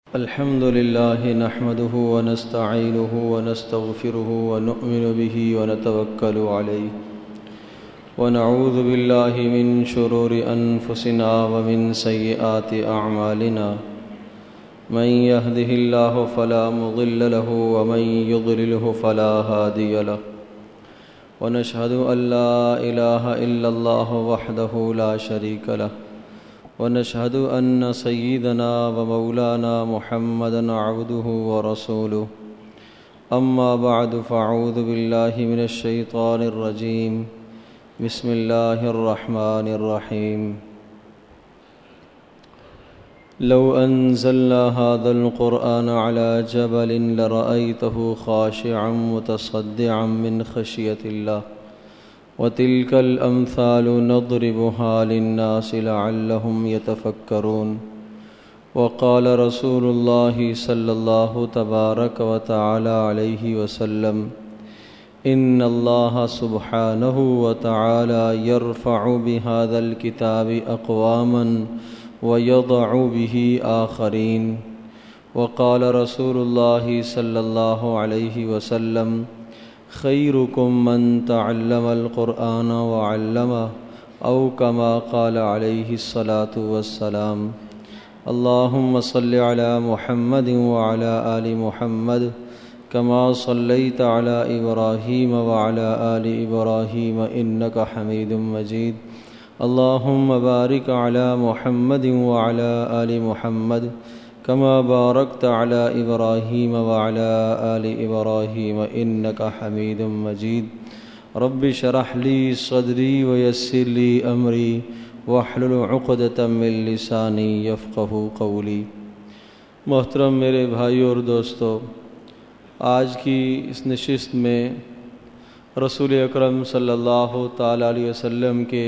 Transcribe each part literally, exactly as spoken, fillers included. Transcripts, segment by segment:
الحمد لله نحمده ونستعينه ونستغفره ونؤمن به ونتوكل عليه ونعوذ بالله من شرور أنفسنا ومن سيئات أعمالنا من يهده الله فلا مضل له ومن يضلله فلا هادي له ونشهد أن لا إله إلا الله وحده لا شريك له ونشهد أن سيدنا ومولانا محمدًا عبده ورسوله أما بعد فأعوذ بالله من الشيطان الرجيم بسم الله الرحمن الرحيم لو أنزلنا هذا القرآن على جبل لرأيته خاشعا متصدعا من خشية الله وتلك الأمثال نضربها للناس لعلهم يتفكرون وقال رسول الله صلى الله تبارك وتعالى عليه وسلم إن الله سبحانه وتعالى يرفع بهذا الكتاب أقواما ويضع به آخرين وقال رسول الله صلى الله عليه وسلم خيركم من تعلم القرآن وعلمه أو كما قال عليه الصلاة والسلام اللهم صل على محمد وعلى آل محمد كما صليت على إبراهيم وعلى آل إبراهيم إنك حميد مجيد اللهم بارك على محمد وعلى آل محمد كما باركت على إبراهيم وعلى آل إبراهيم إنك حميد مجيد رب اشرح لي صدري ويسر لي أمري واحلل عقدة من لساني يفقهوا قولي۔ محترم میرے بھائیو اور دوستو، آج کی اس نشست میں رسول اکرم صلی اللہ تعالیٰ علیہ وسلم کے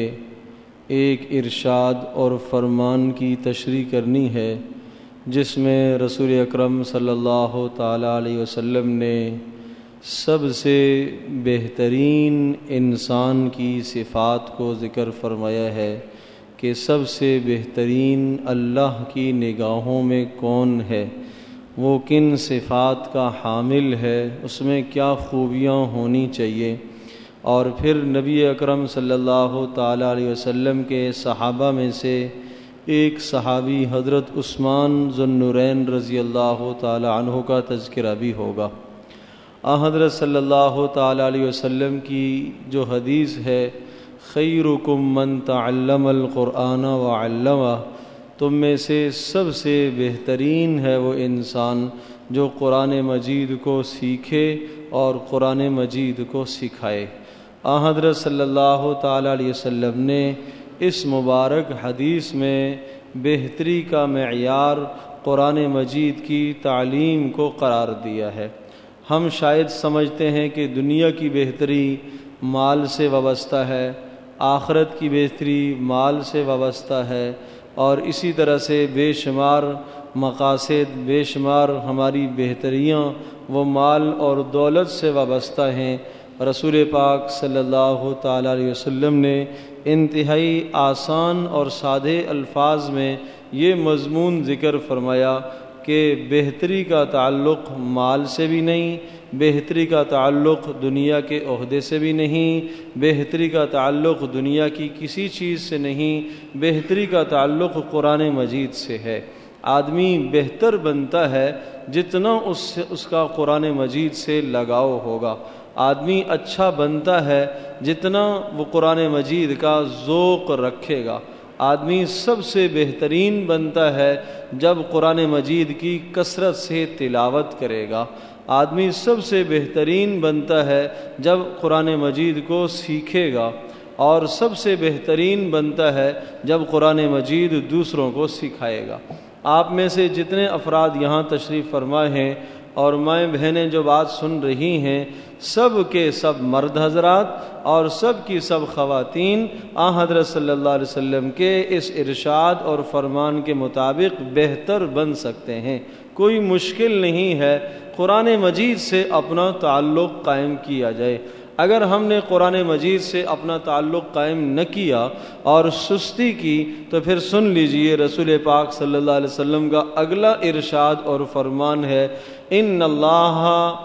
ایک ارشاد اور فرمان کی تشریح کرنی ہے، جس میں رسول اکرم صلی اللہ تعالیٰ علیہ وسلم نے سب سے بہترین انسان کی صفات کو ذکر فرمایا ہے کہ سب سے بہترین اللہ کی نگاہوں میں کون ہے، وہ کن صفات کا حامل ہے، اس میں کیا خوبیاں ہونی چاہیے۔ اور پھر نبی اکرم صلی اللہ تعالیٰ علیہ وسلم کے صحابہ میں سے ایک صحابی حضرت عثمان ذو النورین رضی اللہ تعالی عنہ کا تذکرہ بھی ہوگا۔ آن حضرت صلی اللہ تعالی علیہ وسلم کی جو حدیث ہے خیرکم من تعلم القرآن وعلمہ، تم میں سے سب سے بہترین ہے وہ انسان جو قرآن مجید کو سیکھے اور قرآن مجید کو سکھائے۔ آن حضرت صلی اللہ تعالی علیہ وسلم نے اس مبارک حدیث میں بہتری کا معیار قرآن مجید کی تعلیم کو قرار دیا ہے۔ ہم شاید سمجھتے ہیں کہ دنیا کی بہتری مال سے وابستہ ہے، آخرت کی بہتری مال سے وابستہ ہے، اور اسی طرح سے بے شمار مقاصد، بے شمار ہماری بہتریاں وہ مال اور دولت سے وابستہ ہیں۔ رسول پاک صلی اللہ تعالیٰ علیہ وسلم نے انتہائی آسان اور سادے الفاظ میں یہ مضمون ذکر فرمایا کہ بہتری کا تعلق مال سے بھی نہیں، بہتری کا تعلق دنیا کے عہدے سے بھی نہیں، بہتری کا تعلق دنیا کی کسی چیز سے نہیں، بہتری کا تعلق قرآن مجید سے ہے۔ آدمی بہتر بنتا ہے جتنا اس سے اس کا قرآن مجید سے لگاؤ ہوگا، آدمی اچھا بنتا ہے جتنا وہ قرآن مجید کا ذوق رکھے گا، آدمی سب سے بہترین بنتا ہے جب قرآن مجید کی کثرت سے تلاوت کرے گا، آدمی سب سے بہترین بنتا ہے جب قرآن مجید کو سیکھے گا، اور سب سے بہترین بنتا ہے جب قرآن مجید دوسروں کو سکھائے گا۔ آپ میں سے جتنے افراد یہاں تشریف فرما ہیں اور مائیں بہنیں جو بات سن رہی ہیں، سب کے سب مرد حضرات اور سب کی سب خواتین آن حضرت صلی اللہ علیہ وسلم کے اس ارشاد اور فرمان کے مطابق بہتر بن سکتے ہیں۔ کوئی مشکل نہیں ہے قرآن مجید سے اپنا تعلق قائم کیا جائے۔ اگر ہم نے قرآن مجید سے اپنا تعلق قائم نہ کیا اور سستی کی تو پھر سن لیجئے رسول پاک صلی اللہ علیہ وسلم کا اگلا ارشاد اور فرمان ہے، ان اللہ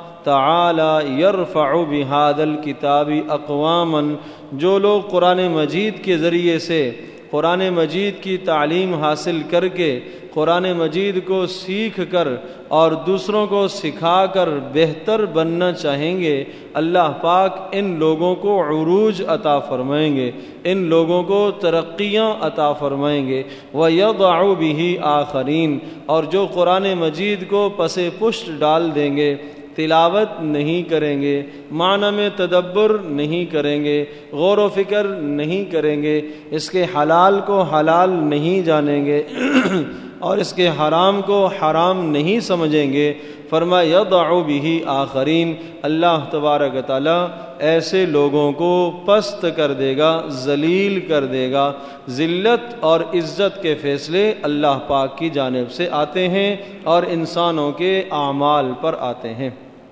تعالی یرفع بہذا الکتاب اقواما، جو لوگ قرآن مجید کے ذریعے سے قرآن مجید کی تعلیم حاصل کر کے قرآن مجید کو سیکھ کر اور دوسروں کو سکھا کر بہتر بننا چاہیں گے، اللہ پاک ان لوگوں کو عروج عطا فرمائیں گے، ان لوگوں کو ترقیاں عطا فرمائیں گے۔ وَيَضَعُ بِهِ آخَرِينَ، اور جو قرآن مجید کو پس پشت ڈال دیں گے، تلاوت نہیں کریں گے، معنی میں تدبر نہیں کریں گے، غور و فکر نہیں کریں گے، اس کے حلال کو حلال نہیں جانیں گے اور اس کے حرام کو حرام نہیں سمجھیں گے، فرمایا یضع بہ آخرین، اللہ تبارک تعالی ایسے لوگوں کو پست کر دے گا، ذلیل کر دے گا۔ ذلت اور عزت کے فیصلے اللہ پاک کی جانب سے آتے ہیں اور انسانوں کے اعمال پر آتے ہیں۔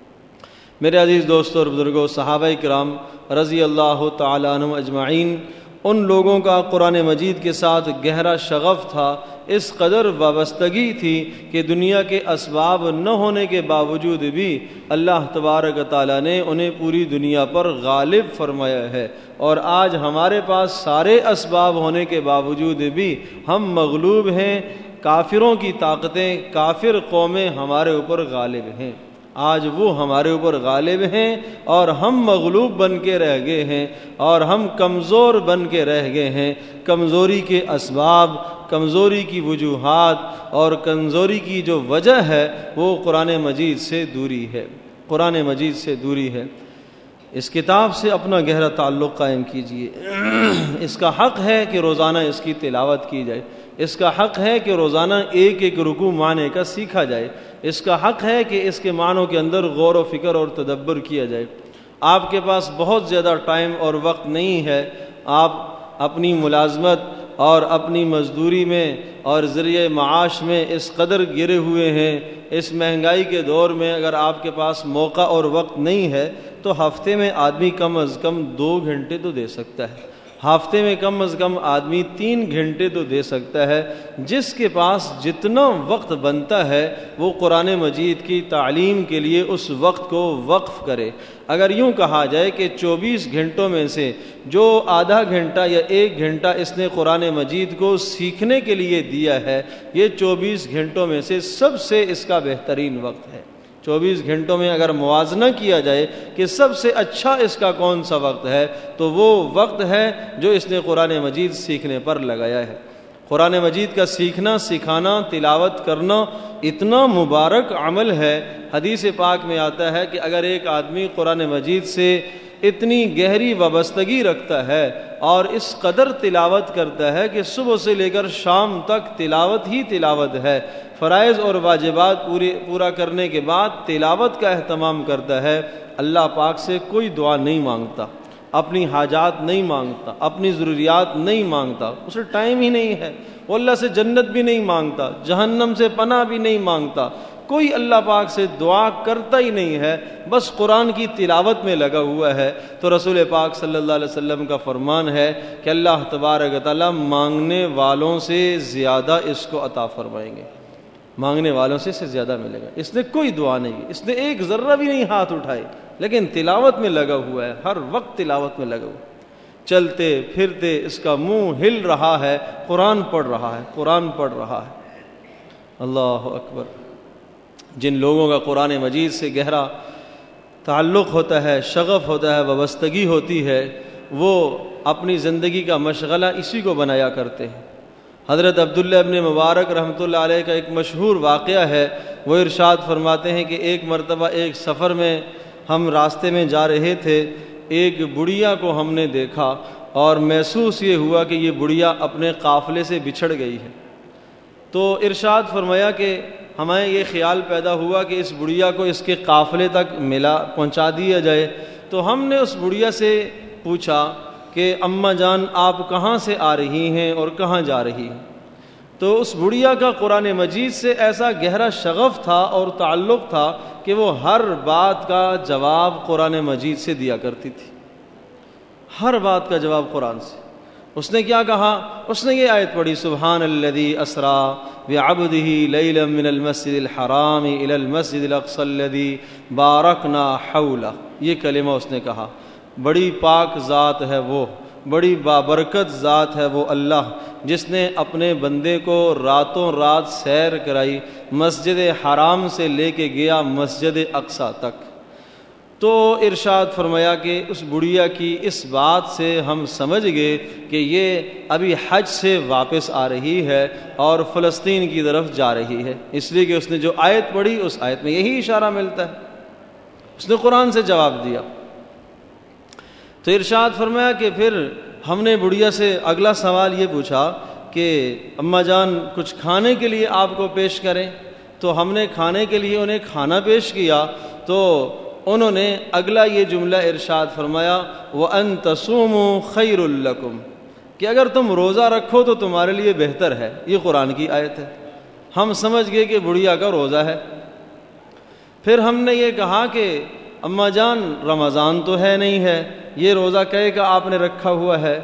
میرے عزیز دوستوں اور بزرگوں، صحابہ کرام رضی اللہ تعالیٰ عنہم اجمعین، ان لوگوں کا قرآن مجید کے ساتھ گہرا شغف تھا، اس قدر وابستگی تھی کہ دنیا کے اسباب نہ ہونے کے باوجود بھی اللہ تبارک تعالیٰ نے انہیں پوری دنیا پر غالب فرمایا ہے، اور آج ہمارے پاس سارے اسباب ہونے کے باوجود بھی ہم مغلوب ہیں، کافروں کی طاقتیں، کافر قومیں ہمارے اوپر غالب ہیں، آج وہ ہمارے اوپر غالب ہیں اور ہم مغلوب بن کے رہ گئے ہیں اور ہم کمزور بن کے رہ گئے ہیں۔ کمزوری کے اسباب، کمزوری کی وجوہات اور کمزوری کی جو وجہ ہے وہ قرآن مجید سے دوری ہے، قرآن مجید سے دوری ہے۔ اس کتاب سے اپنا گہرا تعلق قائم کیجئے، اس کا حق ہے کہ روزانہ اس کی تلاوت کی جائے، اس کا حق ہے کہ روزانہ ایک ایک رکوع معنی کا سیکھا جائے، اس کا حق ہے کہ اس کے معنوں کے اندر غور و فکر اور تدبر کیا جائے۔ آپ کے پاس بہت زیادہ ٹائم اور وقت نہیں ہے، آپ اپنی ملازمت اور اپنی مزدوری میں اور ذریعہ معاش میں اس قدر گرے ہوئے ہیں، اس مہنگائی کے دور میں اگر آپ کے پاس موقع اور وقت نہیں ہے تو ہفتے میں آدمی کم از کم دو گھنٹے تو دے سکتا ہے، ہفتے میں کم از کم آدمی تین گھنٹے تو دے سکتا ہے۔ جس کے پاس جتنا وقت بنتا ہے وہ قرآن مجید کی تعلیم کے لیے اس وقت کو وقف کرے۔ اگر یوں کہا جائے کہ چوبیس گھنٹوں میں سے جو آدھا گھنٹہ یا ایک گھنٹہ اس نے قرآن مجید کو سیکھنے کے لیے دیا ہے، یہ چوبیس گھنٹوں میں سے سب سے اس کا بہترین وقت ہے۔ چوبیس گھنٹوں میں اگر موازنہ کیا جائے کہ سب سے اچھا اس کا کون سا وقت ہے تو وہ وقت ہے جو اس نے قرآن مجید سیکھنے پر لگایا ہے۔ قرآن مجید کا سیکھنا، سکھانا، تلاوت کرنا اتنا مبارک عمل ہے، حدیث پاک میں آتا ہے کہ اگر ایک آدمی قرآن مجید سے اتنی گہری وابستگی رکھتا ہے اور اس قدر تلاوت کرتا ہے کہ صبح سے لے کر شام تک تلاوت ہی تلاوت ہے، فرائض اور واجبات پورے پورا کرنے کے بعد تلاوت کا اہتمام کرتا ہے، اللہ پاک سے کوئی دعا نہیں مانگتا، اپنی حاجات نہیں مانگتا، اپنی ضروریات نہیں مانگتا، اسے ٹائم ہی نہیں ہے، وہ اللہ سے جنت بھی نہیں مانگتا، جہنم سے پناہ بھی نہیں مانگتا، کوئی اللہ پاک سے دعا کرتا ہی نہیں ہے، بس قرآن کی تلاوت میں لگا ہوا ہے، تو رسول پاک صلی اللہ علیہ وسلم کا فرمان ہے کہ اللہ تبارک تعالیٰ مانگنے والوں سے زیادہ اس کو عطا فرمائیں گے، مانگنے والوں سے اس سے زیادہ ملے گا۔ اس نے کوئی دعا نہیں کی، اس نے ایک ذرہ بھی نہیں ہاتھ اٹھائے، لیکن تلاوت میں لگا ہوا ہے، ہر وقت تلاوت میں لگا ہوا ہے، چلتے پھرتے اس کا منہ ہل رہا ہے، قرآن پڑھ رہا ہے، قرآن پڑھ رہا ہے۔ اللہ اکبر۔ جن لوگوں کا قرآن مجید سے گہرا تعلق ہوتا ہے، شغف ہوتا ہے، وابستگی ہوتی ہے، وہ اپنی زندگی کا مشغلہ اسی کو بنایا کرتے ہیں۔ حضرت عبداللہ ابن مبارک رحمۃ اللہ علیہ کا ایک مشہور واقعہ ہے، وہ ارشاد فرماتے ہیں کہ ایک مرتبہ ایک سفر میں ہم راستے میں جا رہے تھے، ایک بڑھیا کو ہم نے دیکھا اور محسوس یہ ہوا کہ یہ بڑھیا اپنے قافلے سے بچھڑ گئی ہے، تو ارشاد فرمایا کہ ہمیں یہ خیال پیدا ہوا کہ اس بڑھیا کو اس کے قافلے تک ملا پہنچا دیا جائے، تو ہم نے اس بڑھیا سے پوچھا کہ اماں جان آپ کہاں سے آ رہی ہیں اور کہاں جا رہی ہیں؟ تو اس بڑھیا کا قرآن مجید سے ایسا گہرا شغف تھا اور تعلق تھا کہ وہ ہر بات کا جواب قرآن مجید سے دیا کرتی تھی۔ ہر بات کا جواب قرآن سے۔ اس نے کیا کہا؟ اس نے یہ آیت پڑھی، سبحان الذی اسرا بعبدہ لیلا من المسجد الحرام الی المسجد الاقصی الذی بارکنا حولہ، یہ کلمہ اس نے کہا۔ بڑی پاک ذات ہے وہ، بڑی بابرکت ذات ہے وہ اللہ جس نے اپنے بندے کو راتوں رات سیر کرائی، مسجد حرام سے لے کے گیا مسجد اقصی تک۔ تو ارشاد فرمایا کہ اس بڑھیا کی اس بات سے ہم سمجھ گئے کہ یہ ابھی حج سے واپس آ رہی ہے اور فلسطین کی طرف جا رہی ہے، اس لیے کہ اس نے جو آیت پڑھی اس آیت میں یہی اشارہ ملتا ہے۔ اس نے قرآن سے جواب دیا۔ تو ارشاد فرمایا کہ پھر ہم نے بڑھیا سے اگلا سوال یہ پوچھا کہ اماں جان کچھ کھانے کے لیے آپ کو پیش کریں، تو ہم نے کھانے کے لیے انہیں کھانا پیش کیا، تو انہوں نے اگلا یہ جملہ ارشاد فرمایا وَأَن تَصُومُوا خَيْرٌ لَكُمْ، کہ اگر تم روزہ رکھو تو تمہارے لیے بہتر ہے۔ یہ قرآن کی آیت ہے۔ ہم سمجھ گئے کہ بڑھیا کا روزہ ہے۔ پھر ہم نے یہ کہا کہ اماں جان رمضان تو ہے نہیں ہے، یہ روزہ کہے کہ آپ نے رکھا ہوا ہے۔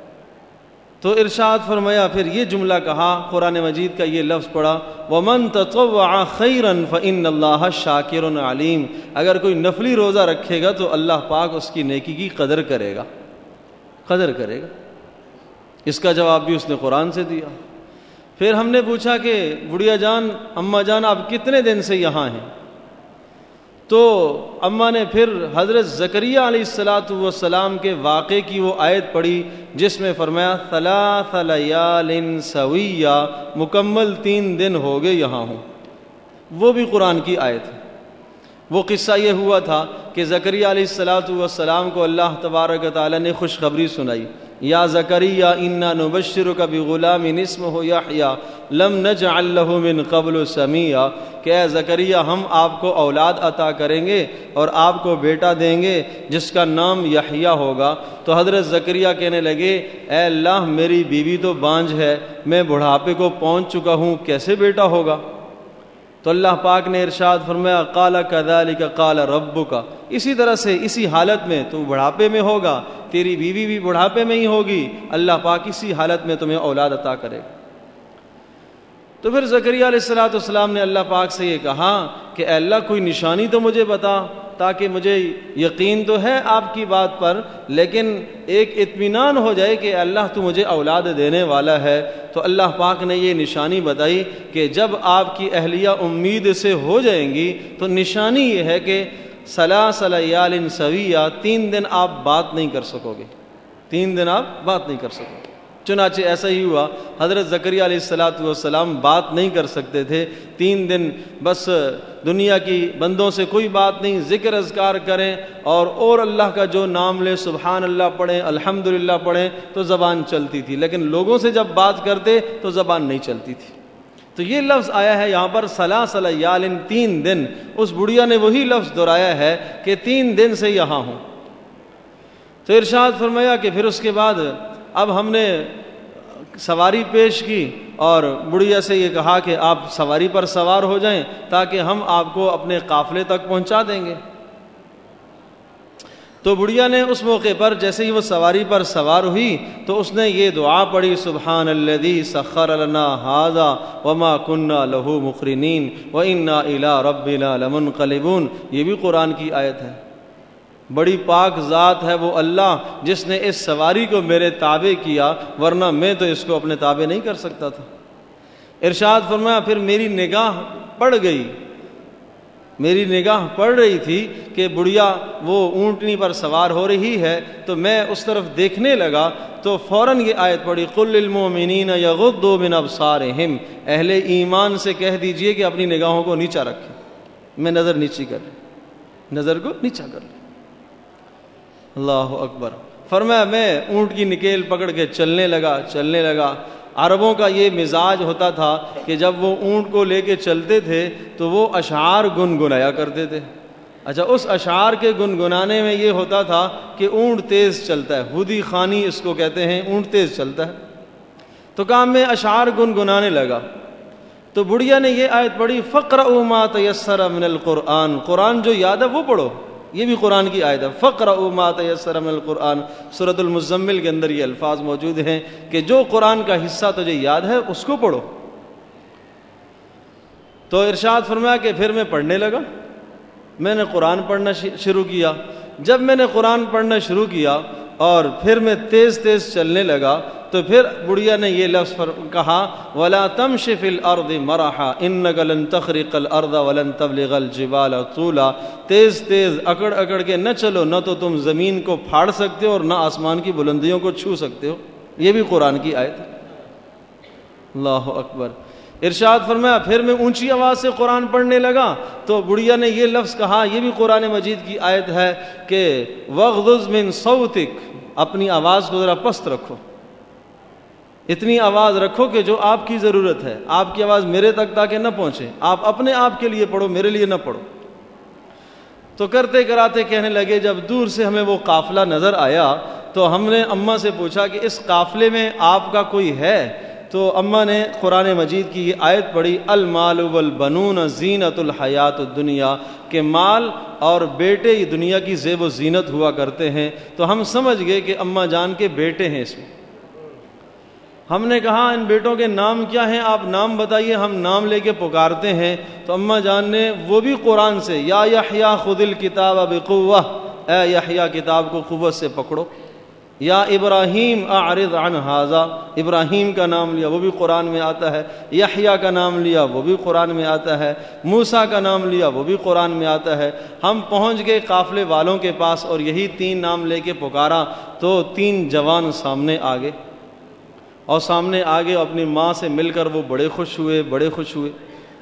تو ارشاد فرمایا پھر یہ جملہ کہا، قرآن مجید کا یہ لفظ پڑھا وَمَن تَطَوَّعَ خَيْرًا فَإِنَّ اللَّهَ شَاكِرٌ عَلِيمٌ، اگر کوئی نفلی روزہ رکھے گا تو اللہ پاک اس کی نیکی کی قدر کرے گا، قدر کرے گا۔ اس کا جواب بھی اس نے قرآن سے دیا۔ پھر ہم نے پوچھا کہ بڑھیا جان اماں جان آپ کتنے دن سے یہاں ہیں؟ تو اماں نے پھر حضرت زکریہ علیہ الصلاۃ والسلام کے واقعے کی وہ آیت پڑھی جس میں فرمایا ثلاث لیال سویہ، مکمل تین دن ہو گئے یہاں ہوں۔ وہ بھی قرآن کی آیت ہے۔ وہ قصہ یہ ہوا تھا کہ زکریہ علیہ الصلاۃ والسلام کو اللہ تبارک و تعالیٰ نے خوشخبری سنائی، یا زکریا انا نبشرک بغلام اسمہ یحییٰ لم نجعل لہ من قبل سمیہ، کہ اے زکریا ہم آپ کو اولاد عطا کریں گے اور آپ کو بیٹا دیں گے جس کا نام یحییٰ ہوگا۔ تو حضرت زکریا کہنے لگے اے اللہ میری بیوی تو بانجھ ہے، میں بڑھاپے کو پہنچ چکا ہوں، کیسے بیٹا ہوگا؟ تو اللہ پاک نے ارشاد فرمایا قال کذالک قال ربک، اسی طرح سے اسی حالت میں تو بڑھاپے میں ہوگا، تیری بیوی بھی بڑھاپے میں ہی ہوگی، اللہ پاک اسی حالت میں تمہیں اولاد عطا کرے گا۔ تو پھر زکریا علیہ الصلوۃ والسلام نے اللہ پاک سے یہ کہا کہ اے اللہ کوئی نشانی تو مجھے بتا تاکہ مجھے یقین تو ہے آپ کی بات پر، لیکن ایک اطمینان ہو جائے کہ اللہ تو مجھے اولاد دینے والا ہے۔ تو اللہ پاک نے یہ نشانی بتائی کہ جب آپ کی اہلیہ امید سے ہو جائیں گی تو نشانی یہ ہے کہ ثلاث لیال سویہ، تین دن آپ بات نہیں کر سکو گے، تین دن آپ بات نہیں کر سکو گے۔ چنانچہ ایسا ہی ہوا، حضرت زکریا علیہ الصلاۃ والسلام بات نہیں کر سکتے تھے، تین دن بس دنیا کی بندوں سے کوئی بات نہیں، ذکر اذکار کریں اور اور اللہ کا جو نام لیں، سبحان اللہ پڑھیں، الحمدللہ پڑھیں تو زبان چلتی تھی، لیکن لوگوں سے جب بات کرتے تو زبان نہیں چلتی تھی۔ تو یہ لفظ آیا ہے یہاں پر ثلاث لیال، تین دن، اس بڑھیا نے وہی لفظ دہرایا ہے کہ تین دن سے یہاں ہوں۔ تو ارشاد فرمایا کہ پھر اس کے بعد اب ہم نے سواری پیش کی اور بڑھیا سے یہ کہا کہ آپ سواری پر سوار ہو جائیں تاکہ ہم آپ کو اپنے قافلے تک پہنچا دیں گے۔ تو بڑھیا نے اس موقع پر جیسے ہی وہ سواری پر سوار ہوئی تو اس نے یہ دعا پڑھی سبحان الذی سخر لنا ھذا وما كنا له مقرنین وانا الی ربنا لمنقلبون، یہ بھی قرآن کی آیت ہے۔ بڑی پاک ذات ہے وہ اللہ جس نے اس سواری کو میرے تابع کیا، ورنہ میں تو اس کو اپنے تابع نہیں کر سکتا تھا۔ ارشاد فرمایا پھر میری نگاہ پڑ گئی، میری نگاہ پڑ رہی تھی کہ بڑھیا وہ اونٹنی پر سوار ہو رہی ہے، تو میں اس طرف دیکھنے لگا تو فوراً یہ آیت پڑھی قل للمؤمنین یغضوا من ابصارہم، اہل ایمان سے کہہ دیجئے کہ اپنی نگاہوں کو نیچا رکھیں، میں نظر نیچی کر لیں، نظر کو نیچا کر لیں۔ اللہ اکبر۔ فرمایا میں اونٹ کی نکیل پکڑ کے چلنے لگا چلنے لگا عربوں کا یہ مزاج ہوتا تھا کہ جب وہ اونٹ کو لے کے چلتے تھے تو وہ اشعار گنگنایا کرتے تھے۔ اچھا، اس اشعار کے گنگنانے میں یہ ہوتا تھا کہ اونٹ تیز چلتا ہے، ہودی خانی اس کو کہتے ہیں، اونٹ تیز چلتا ہے۔ تو کام میں اشعار گنگنانے لگا تو بڑھیا نے یہ آیت پڑھی فَاقْرَؤُوا مَا تَيَسَّرَ مِنَ الْقُرْآنِ، قرآن جو یاد ہے وہ پڑھو، یہ بھی قرآن کی آیت ہے، فَقْرَؤُوا مَا تَيَسَّرَ مِنَ الْقُرْآنِ، سورۃ المزمل کے اندر یہ الفاظ موجود ہیں کہ جو قرآن کا حصہ تجھے یاد ہے اس کو پڑھو۔ تو ارشاد فرمایا کہ پھر میں پڑھنے لگا، میں نے قرآن پڑھنا شروع کیا۔ جب میں نے قرآن پڑھنا شروع کیا اور پھر میں تیز تیز چلنے لگا تو پھر بڑھیا نے یہ لفظ کہا وَلَا تَمْشِ فِي الْأَرْضِ مَرَحًا إِنَّكَ لَن تَخْرِقَ الْأَرْضَ وَلَن تَبْلِغَ الْجِبَالَ طُولًا، تیز تیز اکڑ اکڑ کے نہ چلو، نہ تو تم زمین کو پھاڑ سکتے ہو اور نہ آسمان کی بلندیوں کو چھو سکتے ہو۔ یہ بھی قرآن کی آیت ہے۔ اللہ اکبر۔ ارشاد فرمایا پھر میں اونچی آواز سے قرآن پڑھنے لگا تو بڑھیا نے یہ لفظ کہا، یہ بھی قرآن مجید کی آیت ہے کہ وَغْضُضْ مِن صَوْتِكَ، اپنی آواز کو ذرا پست رکھو، اتنی آواز رکھو کہ جو آپ کی ضرورت ہے، آپ کی آواز میرے تک تاکہ نہ پہنچے، آپ اپنے آپ کے لیے پڑھو، میرے لیے نہ پڑھو۔ تو کرتے کراتے کہنے لگے جب دور سے ہمیں وہ قافلہ نظر آیا تو ہم نے اماں سے پوچھا کہ اس قافلے میں آپ کا کوئی ہے؟ تو اماں نے قرآن مجید کی یہ آیت پڑھی المال والبنون زینت الحیات الدنیا، کہ مال اور بیٹے یہ دنیا کی زیب و زینت ہوا کرتے ہیں۔ تو ہم سمجھ گئے کہ اماں جان کے بیٹے ہیں اس میں۔ ہم نے کہا ان بیٹوں کے نام کیا ہیں، آپ نام بتائیے، ہم نام لے کے پکارتے ہیں۔ تو اماں جان نے وہ بھی قرآن سے یا یحییٰ خذ الکتاب بقوہ، اے یحییٰ کتاب کو قوت سے پکڑو، یا ابراہیم اعرض عن ھذا، ابراہیم کا نام لیا وہ بھی قرآن میں آتا ہے، یحییٰ کا نام لیا وہ بھی قرآن میں آتا ہے، موسیٰ کا نام لیا وہ بھی قرآن میں آتا ہے۔ ہم پہنچ گئے قافلے والوں کے پاس اور یہی تین نام لے کے پکارا تو تین جوان سامنے آ گئے، اور سامنے آگے اپنی ماں سے مل کر وہ بڑے خوش ہوئے، بڑے خوش ہوئے۔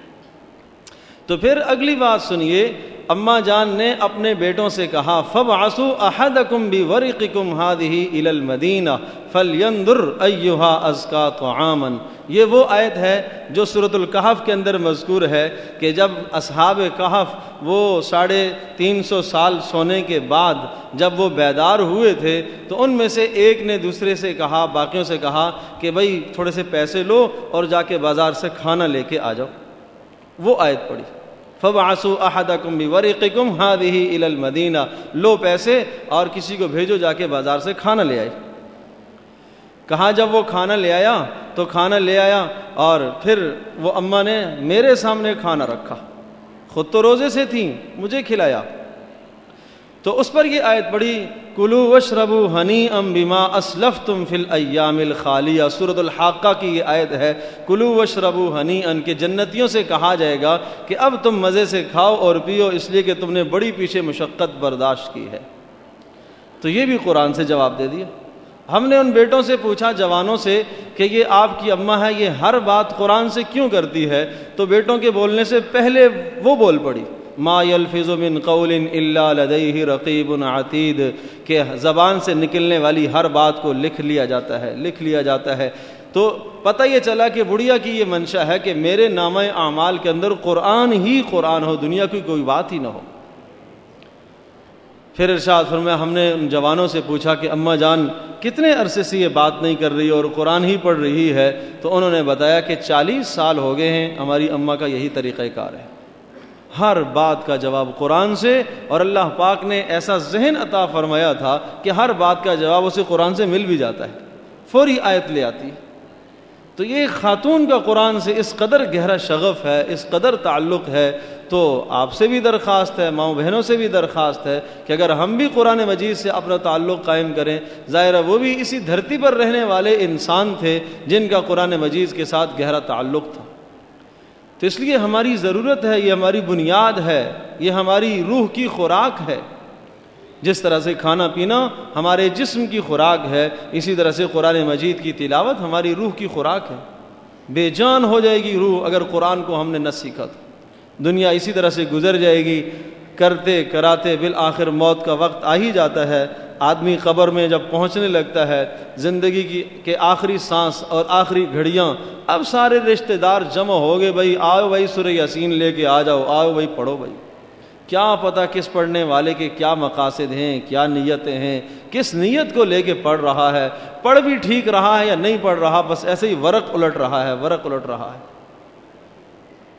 تو پھر اگلی بات سنیے، اماں جان نے اپنے بیٹوں سے کہا فَابْعَثُوا أَحَدَكُمْ بِوَرِقِكُمْ هَذِهِ إِلَى الْمَدِينَةِ فَلْيَنظُرْ أَيُّهَا أَزْكَىٰ طَعَامًا۔ یہ وہ آیت ہے جو سورۃ الکہف کے اندر مذکور ہے کہ جب اصحاب کہف وہ ساڑھے تین سو سال سونے کے بعد جب وہ بیدار ہوئے تھے تو ان میں سے ایک نے دوسرے سے کہا، باقیوں سے کہا کہ بھئی تھوڑے سے پیسے لو اور جا کے بازار سے کھانا لے کے آ جاؤ۔ وہ آیت پڑھی فَابْعَثُوا أَحَدَكُمْ بِوَرِقِكُمْ هَذِهِ إِلَى الْمَدِينَةِ، لو پیسے اور کسی کو بھیجو جا کے بازار سے کھانا لے آئے۔ کہا جب وہ کھانا لے آیا تو کھانا لے آیا اور پھر وہ اماں نے میرے سامنے کھانا رکھا، خود تو روزے سے تھیں، مجھے کھلایا۔ تو اس پر یہ آیت پڑھی کُلُوا وَاشْرَبُوا هَنِيئًا بِمَا أَسْلَفْتُمْ فِي الْأَيَّامِ الْخَالِيَةِ، سورۃ الحاقہ کی یہ آیت ہے کُلُوا وَاشْرَبُوا هَنِيئًا، کہ جنتیوں سے کہا جائے گا کہ اب تم مزے سے کھاؤ اور پیو اس لیے کہ تم نے بڑی پیچھے مشقت برداشت کی ہے۔ تو یہ بھی قرآن سے جواب دے دیا۔ ہم نے ان بیٹوں سے پوچھا جوانوں سے کہ یہ آپ کی اماں ہے، یہ ہر بات قرآن سے کیوں کرتی ہے؟ تو بیٹوں کے بولنے سے پہلے وہ بول پڑی ما یلفظ من قول الا لدیہ رقیب عتید، کہ زبان سے نکلنے والی ہر بات کو لکھ لیا جاتا ہے، لکھ لیا جاتا ہے۔ تو پتہ یہ چلا کہ بڑھیا کی یہ منشا ہے کہ میرے نامہ اعمال کے اندر قرآن ہی قرآن ہو، دنیا کی کوئی بات ہی نہ ہو۔ پھر ارشاد فرمایا ہم نے ان جوانوں سے پوچھا کہ اماں جان کتنے عرصے سے یہ بات نہیں کر رہی اور قرآن ہی پڑھ رہی ہے؟ تو انہوں نے بتایا کہ چالیس سال ہو گئے ہیں، ہماری اماں کا یہی طریقہ کار ہے، ہر بات کا جواب قرآن سے، اور اللہ پاک نے ایسا ذہن عطا فرمایا تھا کہ ہر بات کا جواب اسے قرآن سے مل بھی جاتا ہے، فوری آیت لے آتی ہے۔ تو یہ خاتون کا قرآن سے اس قدر گہرا شغف ہے، اس قدر تعلق ہے، تو آپ سے بھی درخواست ہے، ماؤں بہنوں سے بھی درخواست ہے کہ اگر ہم بھی قرآن مجید سے اپنا تعلق قائم کریں۔ ظاہر ہے وہ بھی اسی دھرتی پر رہنے والے انسان تھے جن کا قرآن مجید کے ساتھ گہرا تعلق تھا، تو اس لیے ہماری ضرورت ہے، یہ ہماری بنیاد ہے، یہ ہماری روح کی خوراک ہے۔ جس طرح سے کھانا پینا ہمارے جسم کی خوراک ہے، اسی طرح سے قرآن مجید کی تلاوت ہماری روح کی خوراک ہے۔ بے جان ہو جائے گی روح اگر قرآن کو ہم نے نہ سیکھا تو، دنیا اسی طرح سے گزر جائے گی، کرتے کراتے بالآخر موت کا وقت آ ہی جاتا ہے۔ آدمی قبر میں جب پہنچنے لگتا ہے، زندگی کی کے آخری سانس اور آخری گھڑیاں، اب سارے رشتہ دار جمع ہو گئے، بھائی آؤ بھائی سورہ یاسین لے کے آ جاؤ، آؤ بھائی پڑھو بھائی۔ کیا پتہ کس پڑھنے والے کے کیا مقاصد ہیں، کیا نیتیں ہیں، کس نیت کو لے کے پڑھ رہا ہے، پڑھ بھی ٹھیک رہا ہے یا نہیں پڑھ رہا، بس ایسے ہی ورق الٹ رہا ہے، ورق الٹ رہا ہے۔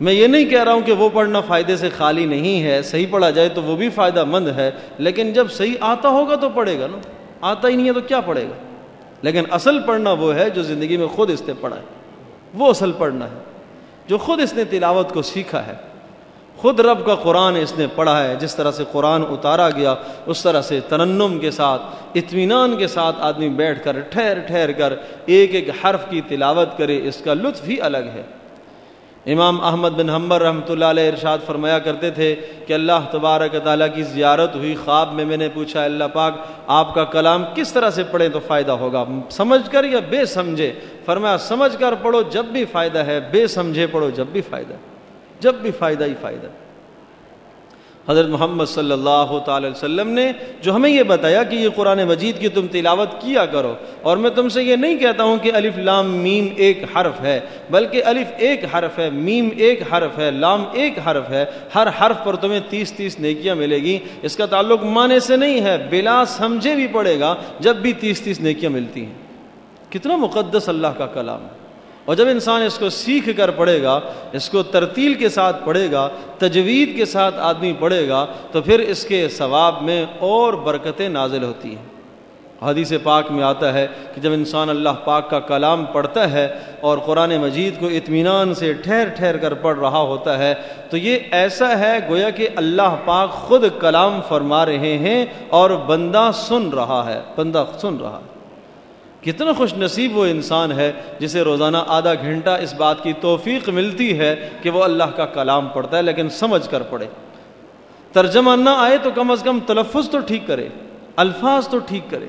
میں یہ نہیں کہہ رہا ہوں کہ وہ پڑھنا فائدے سے خالی نہیں ہے، صحیح پڑھا جائے تو وہ بھی فائدہ مند ہے، لیکن جب صحیح آتا ہوگا تو پڑھے گا نا، آتا ہی نہیں ہے تو کیا پڑھے گا؟ لیکن اصل پڑھنا وہ ہے جو زندگی میں خود اس نے پڑھا ہے، وہ اصل پڑھنا ہے جو خود اس نے تلاوت کو سیکھا ہے، خود رب کا قرآن اس نے پڑھا ہے، جس طرح سے قرآن اتارا گیا اس طرح سے ترنم کے ساتھ اطمینان کے ساتھ آدمی بیٹھ کر ٹھہر ٹھہر کر ایک ایک حرف کی تلاوت کرے، اس کا لطف ہی الگ ہے۔ امام احمد بن حنبل رحمۃ اللہ علیہ ارشاد فرمایا کرتے تھے کہ اللہ تبارک تعالیٰ کی زیارت ہوئی خواب میں، میں نے پوچھا اللہ پاک آپ کا کلام کس طرح سے پڑھیں تو فائدہ ہوگا، سمجھ کر یا بے سمجھے؟ فرمایا سمجھ کر پڑھو جب بھی فائدہ ہے، بے سمجھے پڑھو جب بھی فائدہ ہے، جب بھی فائدہ ہی فائدہ۔ حضرت محمد صلی اللہ تعالی وسلم نے جو ہمیں یہ بتایا کہ یہ قرآن مجید کی تم تلاوت کیا کرو، اور میں تم سے یہ نہیں کہتا ہوں کہ الف لام میم ایک حرف ہے، بلکہ الف ایک حرف ہے، میم ایک حرف ہے، لام ایک حرف ہے، ہر حرف پر تمہیں تیس تیس نیکیاں ملے گی۔ اس کا تعلق معنی سے نہیں ہے، بلا سمجھے بھی پڑھے گا جب بھی تیس تیس نیکیاں ملتی ہیں۔ کتنا مقدس اللہ کا کلام ہے، اور جب انسان اس کو سیکھ کر پڑھے گا، اس کو ترتیل کے ساتھ پڑھے گا، تجوید کے ساتھ آدمی پڑھے گا، تو پھر اس کے ثواب میں اور برکتیں نازل ہوتی ہیں۔ حدیث پاک میں آتا ہے کہ جب انسان اللہ پاک کا کلام پڑھتا ہے اور قرآن مجید کو اطمینان سے ٹھہر ٹھہر کر پڑھ رہا ہوتا ہے تو یہ ایسا ہے گویا کہ اللہ پاک خود کلام فرما رہے ہیں اور بندہ سن رہا ہے، بندہ سن رہا ہے۔ کتنا خوش نصیب وہ انسان ہے جسے روزانہ آدھا گھنٹہ اس بات کی توفیق ملتی ہے کہ وہ اللہ کا کلام پڑھتا ہے، لیکن سمجھ کر پڑھے، ترجمہ نہ آئے تو کم از کم تلفظ تو ٹھیک کرے، الفاظ تو ٹھیک کرے۔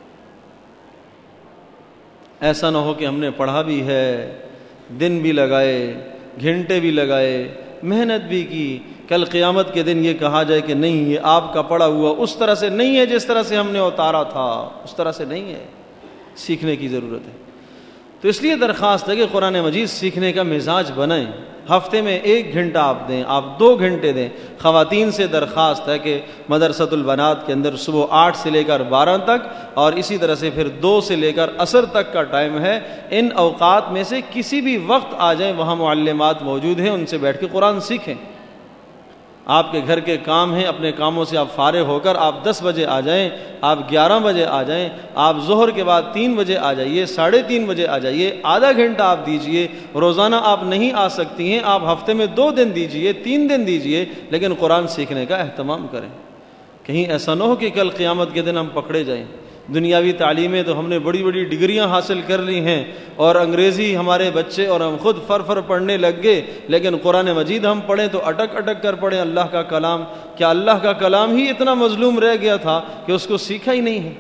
ایسا نہ ہو کہ ہم نے پڑھا بھی ہے، دن بھی لگائے، گھنٹے بھی لگائے، محنت بھی کی، کل قیامت کے دن یہ کہا جائے کہ نہیں یہ آپ کا پڑھا ہوا اس طرح سے نہیں ہے جس طرح سے ہم نے اتارا تھا، اس طرح سے نہیں ہے۔ سیکھنے کی ضرورت ہے، تو اس لیے درخواست ہے کہ قرآن مجید سیکھنے کا مزاج بنائیں۔ ہفتے میں ایک گھنٹہ آپ دیں، آپ دو گھنٹے دیں۔ خواتین سے درخواست ہے کہ مدرسۃ البنات کے اندر صبح آٹھ سے لے کر بارہ تک اور اسی طرح سے پھر دو سے لے کر عصر تک کا ٹائم ہے، ان اوقات میں سے کسی بھی وقت آ جائیں، وہاں معلمات موجود ہیں، ان سے بیٹھ کے قرآن سیکھیں۔ آپ کے گھر کے کام ہیں، اپنے کاموں سے آپ فارغ ہو کر آپ دس بجے آ جائیں، آپ گیارہ بجے آ جائیں، آپ ظہر کے بعد تین بجے آ جائیے، ساڑھے تین بجے آ جائیے، آدھا گھنٹہ آپ دیجئے۔ روزانہ آپ نہیں آ سکتی ہیں، آپ ہفتے میں دو دن دیجئے، تین دن دیجئے، لیکن قرآن سیکھنے کا اہتمام کریں۔ کہیں ایسا نہ ہو کہ کل قیامت کے دن ہم پکڑے جائیں۔ دنیاوی تعلیمیں تو ہم نے بڑی بڑی ڈگریاں حاصل کر لی ہیں اور انگریزی ہمارے بچے اور ہم خود فر فر پڑھنے لگ گئے، لیکن قرآن مجید ہم پڑھیں تو اٹک اٹک کر پڑھیں اللہ کا کلام۔ کیا اللہ کا کلام ہی اتنا مظلوم رہ گیا تھا کہ اس کو سیکھا ہی نہیں ہے؟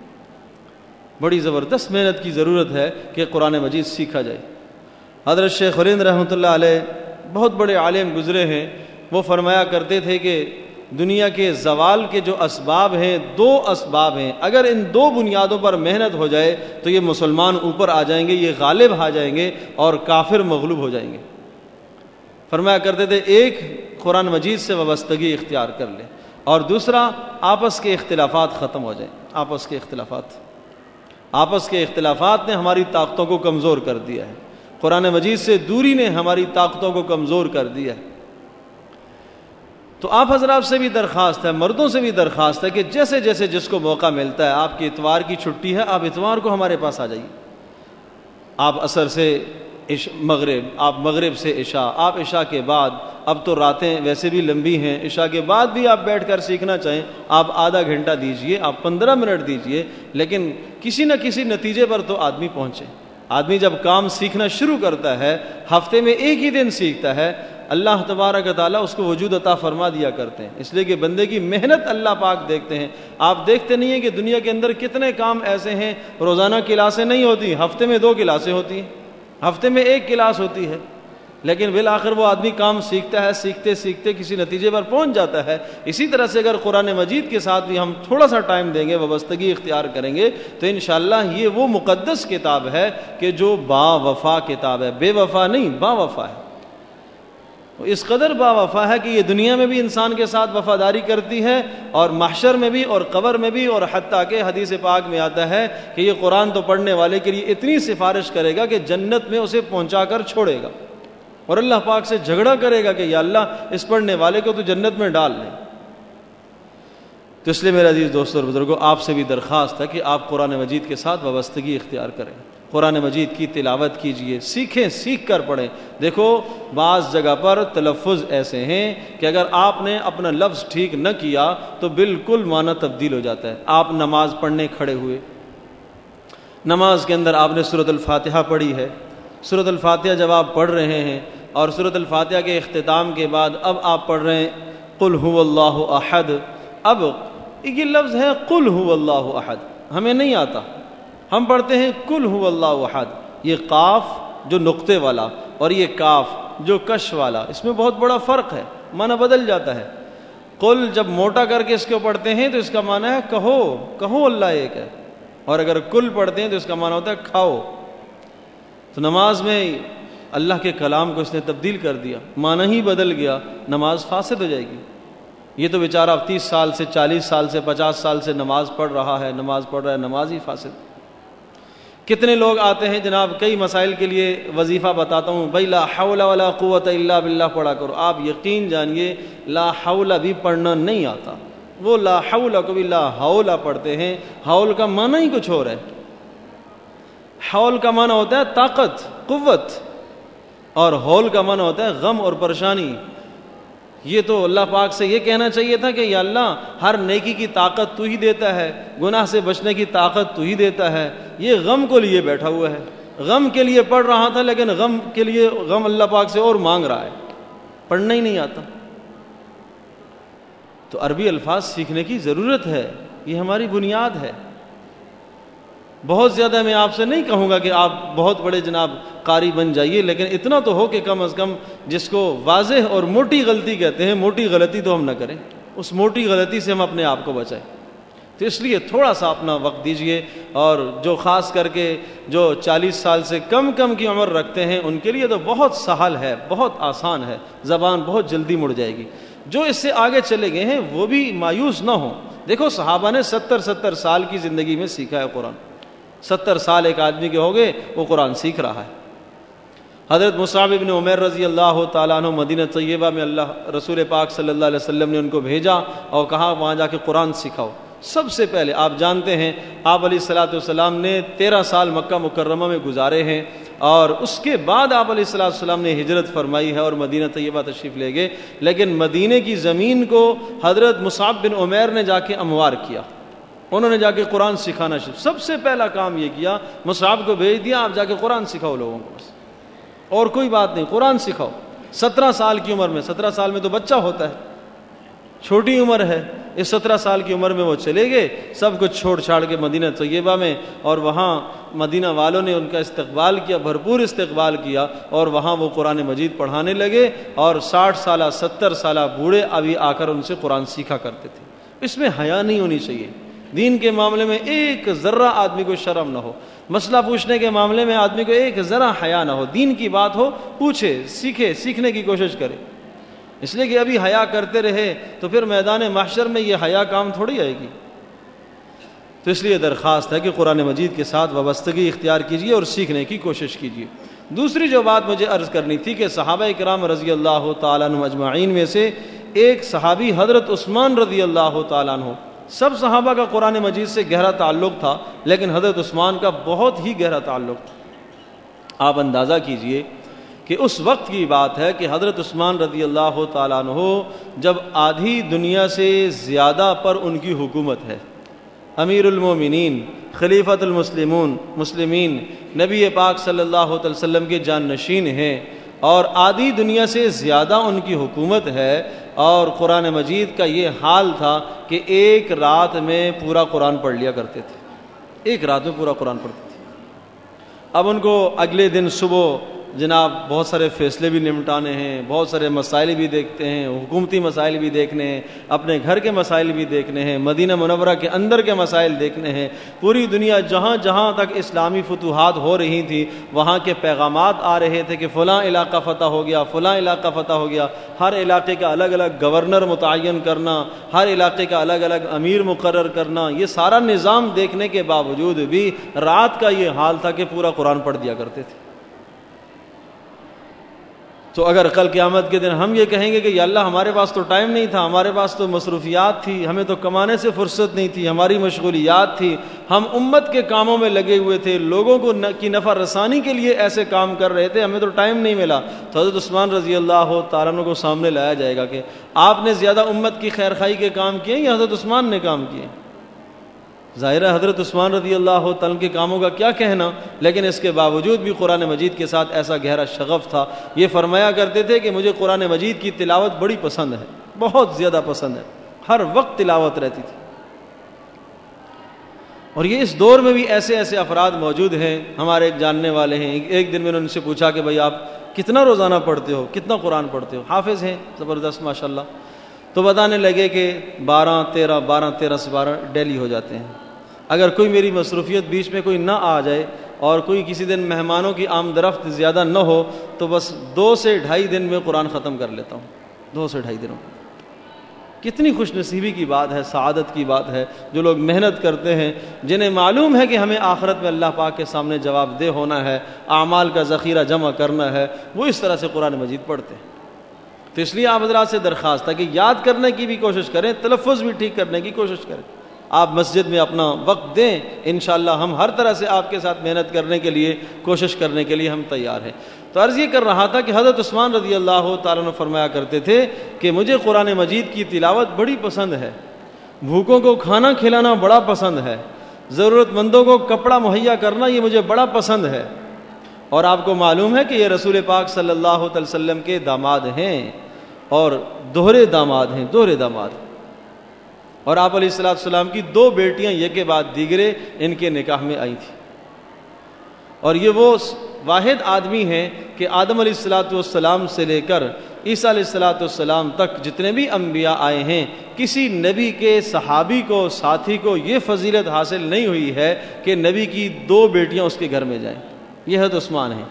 بڑی زبردست محنت کی ضرورت ہے کہ قرآن مجید سیکھا جائے۔ حضرت شیخ ہند رحمۃ اللہ علیہ بہت بڑے عالم گزرے ہیں، وہ فرمایا کرتے تھے کہ دنیا کے زوال کے جو اسباب ہیں، دو اسباب ہیں، اگر ان دو بنیادوں پر محنت ہو جائے تو یہ مسلمان اوپر آ جائیں گے، یہ غالب آ جائیں گے اور کافر مغلوب ہو جائیں گے۔ فرمایا کرتے تھے ایک قرآن مجید سے وابستگی اختیار کر لے، اور دوسرا آپس کے اختلافات ختم ہو جائیں۔ آپس کے اختلافات آپس کے اختلافات نے ہماری طاقتوں کو کمزور کر دیا ہے، قرآن مجید سے دوری نے ہماری طاقتوں کو کمزور کر دیا ہے۔ تو آپ حضرات سے بھی درخواست ہے، مردوں سے بھی درخواست ہے کہ جیسے جیسے جس کو موقع ملتا ہے، آپ کی اتوار کی چھٹی ہے، آپ اتوار کو ہمارے پاس آ جائیے۔ آپ عصر سے مغرب، آپ مغرب سے عشاء، آپ عشاء کے بعد، اب تو راتیں ویسے بھی لمبی ہیں، عشاء کے بعد بھی آپ بیٹھ کر سیکھنا چاہیں، آپ آدھا گھنٹہ دیجئے، آپ پندرہ منٹ دیجئے، لیکن کسی نہ کسی نتیجے پر تو آدمی پہنچے۔ آدمی جب کام سیکھنا شروع کرتا ہے، ہفتے میں ایک ہی دن سیکھتا ہے، اللہ تبارک تعالیٰ اس کو وجود عطا فرما دیا کرتے ہیں، اس لیے کہ بندے کی محنت اللہ پاک دیکھتے ہیں۔ آپ دیکھتے نہیں ہیں کہ دنیا کے اندر کتنے کام ایسے ہیں، روزانہ کلاسیں نہیں ہوتی، ہفتے میں دو کلاسیں ہوتی ہیں، ہفتے میں ایک کلاس ہوتی ہے، لیکن بالآخر وہ آدمی کام سیکھتا ہے، سیکھتے سیکھتے کسی نتیجے پر پہنچ جاتا ہے۔ اسی طرح سے اگر قرآن مجید کے ساتھ بھی ہم تھوڑا سا ٹائم دیں گے، وابستگی اختیار کریں گے، تو انشاءاللہ یہ وہ مقدس کتاب ہے کہ جو با وفا کتاب ہے، بے وفا نہیں، با وفا ہے۔ اس قدر با وفا ہے کہ یہ دنیا میں بھی انسان کے ساتھ وفاداری کرتی ہے، اور محشر میں بھی، اور قبر میں بھی، اور حتیٰ کہ حدیث پاک میں آتا ہے کہ یہ قرآن تو پڑھنے والے کے لیے اتنی سفارش کرے گا کہ جنت میں اسے پہنچا کر چھوڑے گا۔ اور اللہ پاک سے جھگڑا کرے گا کہ یا اللہ اس پڑھنے والے کو تو جنت میں ڈال لے۔ تو اس لیے میرے عزیز دوستوں اور بزرگوں، آپ سے بھی درخواست ہے کہ آپ قرآن مجید کے ساتھ وابستگی اختیار کریں، قرآن مجید کی تلاوت کیجئے، سیکھیں، سیکھ کر پڑھیں۔ دیکھو بعض جگہ پر تلفظ ایسے ہیں کہ اگر آپ نے اپنا لفظ ٹھیک نہ کیا تو بالکل معنی تبدیل ہو جاتا ہے۔ آپ نماز پڑھنے کھڑے ہوئے، نماز کے اندر آپ نے سورۃ الفاتحہ پڑھی ہے، سورۃ الفاتحہ جب آپ پڑھ رہے ہیں اور سورۃ الفاتحہ کے اختتام کے بعد اب آپ پڑھ رہے ہیں قل هو اللہ احد، اب یہ لفظ ہے قل هو اللہ احد، ہمیں نہیں آتا، ہم پڑھتے ہیں قل هو اللہ احد، یہ قاف جو نقطے والا اور یہ کاف جو کش والا، اس میں بہت بڑا فرق ہے، معنی بدل جاتا ہے۔ قل جب موٹا کر کے اس کو پڑھتے ہیں تو اس کا معنی ہے کہو، کہو اللہ ایک ہے، اور اگر کل پڑھتے ہیں تو اس کا معنی ہوتا ہے کھاؤ۔ تو نماز میں اللہ کے کلام کو اس نے تبدیل کر دیا، معنی ہی بدل گیا، نماز فاسد ہو جائے گی۔ یہ تو بیچارہ اب تیس سال سے، چالیس سال سے، پچاس سال سے نماز پڑھ رہا ہے، نماز پڑھ رہا ہے، نماز ہی فاسد۔ کتنے لوگ آتے ہیں جناب، کئی مسائل کے لیے وظیفہ بتاتا ہوں، بھائی لا حول ولا قوت الا باللہ پڑھا کرو، آپ یقین جانیے لا حول بھی پڑھنا نہیں آتا، وہ لا حول کو بھی لا حول پڑھتے ہیں، حول کا معنی ہی کچھ اور ہے۔ حول کا معنی ہوتا ہے طاقت، قوت، اور حول کا معنی ہوتا ہے غم اور پریشانی۔ یہ تو اللہ پاک سے یہ کہنا چاہیے تھا کہ یا اللہ ہر نیکی کی طاقت تو ہی دیتا ہے، گناہ سے بچنے کی طاقت تو ہی دیتا ہے، یہ غم کو لیے بیٹھا ہوا ہے، غم کے لیے پڑھ رہا تھا لیکن غم کے لیے غم اللہ پاک سے اور مانگ رہا ہے، پڑھنا ہی نہیں آتا۔ تو عربی الفاظ سیکھنے کی ضرورت ہے، یہ ہماری بنیاد ہے۔ بہت زیادہ میں آپ سے نہیں کہوں گا کہ آپ بہت بڑے جناب قاری بن جائیے، لیکن اتنا تو ہو کہ کم از کم جس کو واضح اور موٹی غلطی کہتے ہیں، موٹی غلطی تو ہم نہ کریں، اس موٹی غلطی سے ہم اپنے آپ کو بچائیں۔ تو اس لیے تھوڑا سا اپنا وقت دیجئے، اور جو خاص کر کے جو چالیس سال سے کم کم کی عمر رکھتے ہیں ان کے لیے تو بہت سہل ہے، بہت آسان ہے، زبان بہت جلدی مڑ جائے گی۔ جو اس سے آگے چلے گئے ہیں وہ بھی مایوس نہ ہوں۔ دیکھو صحابہ نے ستر ستر سال کی زندگی میں سیکھا ہے قرآن، ستر سال ایک آدمی کے ہو گئے وہ قرآن سیکھ رہا ہے۔ حضرت مصعب بن عمیر رضی اللہ تعالیٰ عنہ مدینہ طیبہ میں اللہ رسول پاک صلی اللہ علیہ وسلم نے ان کو بھیجا اور کہا وہاں جا کے قرآن سکھاؤ۔ سب سے پہلے آپ جانتے ہیں آپ علیہ الصلوۃ والسلام نے تیرہ سال مکہ مکرمہ میں گزارے ہیں، اور اس کے بعد آپ علیہ الصلوۃ والسلام نے ہجرت فرمائی ہے اور مدینہ طیبہ تشریف لے گئے، لیکن مدینے کی زمین کو حضرت مصعب بن عمیر نے جا کے اموار کیا، انہوں نے جا کے قرآن سکھانا شروع، سب سے پہلا کام یہ کیا، مصعب کو بھیج دیا آپ جا کے قرآن سکھاؤ لوگوں کو، بس اور کوئی بات نہیں، قرآن سکھاؤ۔ سترہ سال کی عمر میں، سترہ سال میں تو بچہ ہوتا ہے، چھوٹی عمر ہے، اس سترہ سال کی عمر میں وہ چلے گئے سب کچھ چھوڑ چھاڑ کے مدینہ طیبہ میں، اور وہاں مدینہ والوں نے ان کا استقبال کیا، بھرپور استقبال کیا، اور وہاں وہ قرآن مجید پڑھانے لگے، اور ساٹھ سالہ ستر سالہ بوڑھے ابھی آ کر ان سے قرآن سیکھا کرتے تھے۔ اس میں حیا نہیں ہونی چاہیے، دین کے معاملے میں ایک ذرہ آدمی کو شرم نہ ہو، مسئلہ پوچھنے کے معاملے میں آدمی کو ایک ذرہ حیا نہ ہو، دین کی بات ہو پوچھے، سیکھے، سیکھنے کی کوشش کرے۔ اس لیے کہ ابھی حیا کرتے رہے تو پھر میدان محشر میں یہ حیا کام تھوڑی آئے گی۔ تو اس لیے درخواست ہے کہ قرآن مجید کے ساتھ وابستگی اختیار کیجیے اور سیکھنے کی کوشش کیجیے۔ دوسری جو بات مجھے عرض کرنی تھی کہ صحابہ کرام رضی اللہ تعالیٰ عنہ اجمعین میں سے ایک صحابی حضرت عثمان رضی اللہ تعالیٰ عنہ، سب صحابہ کا قرآن مجید سے گہرا تعلق تھا لیکن حضرت عثمان کا بہت ہی گہرا تعلق تھا۔ آپ اندازہ کیجئے کہ اس وقت کی بات ہے کہ حضرت عثمان رضی اللہ تعالیٰ عنہ جب آدھی دنیا سے زیادہ پر ان کی حکومت ہے، امیر المومنین، خلیفۃ المسلمون، مسلمین، نبی پاک صلی اللہ علیہ وسلم کے جانشین ہیں، اور آدھی دنیا سے زیادہ ان کی حکومت ہے، اور قرآن مجید کا یہ حال تھا کہ ایک رات میں پورا قرآن پڑھ لیا کرتے تھے، ایک رات میں پورا قرآن پڑھتے تھے۔ اب ان کو اگلے دن صبح جناب بہت سارے فیصلے بھی نمٹانے ہیں، بہت سارے مسائل بھی دیکھتے ہیں، حکومتی مسائل بھی دیکھنے ہیں، اپنے گھر کے مسائل بھی دیکھنے ہیں، مدینہ منورہ کے اندر کے مسائل دیکھنے ہیں، پوری دنیا جہاں جہاں تک اسلامی فتوحات ہو رہی تھی وہاں کے پیغامات آ رہے تھے کہ فلاں علاقہ فتح ہو گیا، فلاں علاقہ فتح ہو گیا، ہر علاقے کا الگ الگ گورنر متعین کرنا، ہر علاقے کا الگ الگ امیر مقرر کرنا، یہ سارا نظام دیکھنے کے باوجود بھی رات کا یہ حال تھا کہ پورا قرآن پڑھ دیا کرتے تھے۔ تو اگر کل قیامت کے دن ہم یہ کہیں گے کہ یا اللہ ہمارے پاس تو ٹائم نہیں تھا، ہمارے پاس تو مصروفیات تھی، ہمیں تو کمانے سے فرصت نہیں تھی، ہماری مشغولیات تھی، ہم امت کے کاموں میں لگے ہوئے تھے، لوگوں کو کی نفع رسانی کے لیے ایسے کام کر رہے تھے، ہمیں تو ٹائم نہیں ملا، تو حضرت عثمان رضی اللہ تعالیٰ عنہ کو سامنے لایا جائے گا کہ آپ نے زیادہ امت کی خیر خواہی کے کام کیے یا حضرت عثمان نے کام کیے؟ ظاہر ہے حضرت عثمان رضی اللہ تعالیٰ کے کاموں کا کیا کہنا، لیکن اس کے باوجود بھی قرآن مجید کے ساتھ ایسا گہرا شغف تھا، یہ فرمایا کرتے تھے کہ مجھے قرآن مجید کی تلاوت بڑی پسند ہے، بہت زیادہ پسند ہے، ہر وقت تلاوت رہتی تھی۔ اور یہ اس دور میں بھی ایسے ایسے افراد موجود ہیں، ہمارے ایک جاننے والے ہیں، ایک دن میں نے ان سے پوچھا کہ بھائی آپ کتنا روزانہ پڑھتے ہو، کتنا قرآن پڑھتے ہو؟ حافظ ہیں زبردست ماشاءاللہ، تو بتانے لگے کہ بارہ تیرہ بارہ تیرہ سے بارہ ڈیلی ہو جاتے ہیں۔ اگر کوئی میری مصروفیت بیچ میں کوئی نہ آ جائے اور کوئی کسی دن مہمانوں کی آمد رفت زیادہ نہ ہو تو بس دو سے ڈھائی دن میں قرآن ختم کر لیتا ہوں، دو سے ڈھائی دنوں۔ کتنی خوش نصیبی کی بات ہے، سعادت کی بات ہے، جو لوگ محنت کرتے ہیں، جنہیں معلوم ہے کہ ہمیں آخرت میں اللہ پاک کے سامنے جواب دہ ہونا ہے، اعمال کا ذخیرہ جمع کرنا ہے، وہ اس طرح سے قرآن مجید پڑھتے ہیں۔ تو اس لیے آپ حضرات سے درخواست ہے کہ یاد کرنے کی بھی کوشش کریں، تلفظ بھی ٹھیک کرنے کی کوشش کریں، آپ مسجد میں اپنا وقت دیں، انشاءاللہ ہم ہر طرح سے آپ کے ساتھ محنت کرنے کے لیے، کوشش کرنے کے لیے ہم تیار ہیں۔ تو عرض یہ کر رہا تھا کہ حضرت عثمان رضی اللہ تعالیٰ عنہ فرمایا کرتے تھے کہ مجھے قرآن مجید کی تلاوت بڑی پسند ہے، بھوکوں کو کھانا کھلانا بڑا پسند ہے، ضرورت مندوں کو کپڑا مہیا کرنا یہ مجھے بڑا پسند ہے، اور آپ کو معلوم ہے کہ یہ رسول پاک صلی اللہ علیہ وسلم کے داماد ہیں اور دوہرے داماد ہیں، دوہرے داماد، اور آپ علیہ الصلوۃ والسلام کی دو بیٹیاں یک کے بعد دیگرے ان کے نکاح میں آئی تھیں، اور یہ وہ واحد آدمی ہیں کہ آدم علیہ الصلوۃ والسلام سے لے کر عیسیٰ علیہ الصلوۃ والسلام تک جتنے بھی انبیاء آئے ہیں، کسی نبی کے صحابی کو، ساتھی کو یہ فضیلت حاصل نہیں ہوئی ہے کہ نبی کی دو بیٹیاں اس کے گھر میں جائیں۔ یہ حضرت عثمان ہیں،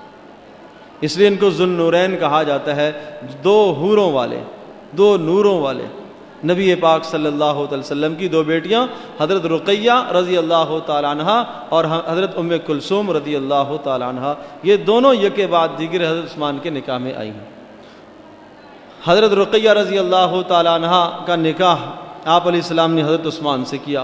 اس لیے ان کو ذو النورین کہا جاتا ہے، دو حوروں والے، دو نوروں والے۔ نبی پاک صلی اللہ علیہ وسلم کی دو بیٹیاں حضرت رقیہ رضی اللہ تعالیٰ عنہ اور حضرت ام کلثوم رضی اللہ تعالیٰ عنہ، یہ دونوں یک بعد دیگر حضرت عثمان کے نکاح میں آئی ہیں۔ حضرت رقیہ رضی اللہ تعالیٰ عنہ کا نکاح آپ علیہ السلام نے حضرت عثمان سے کیا۔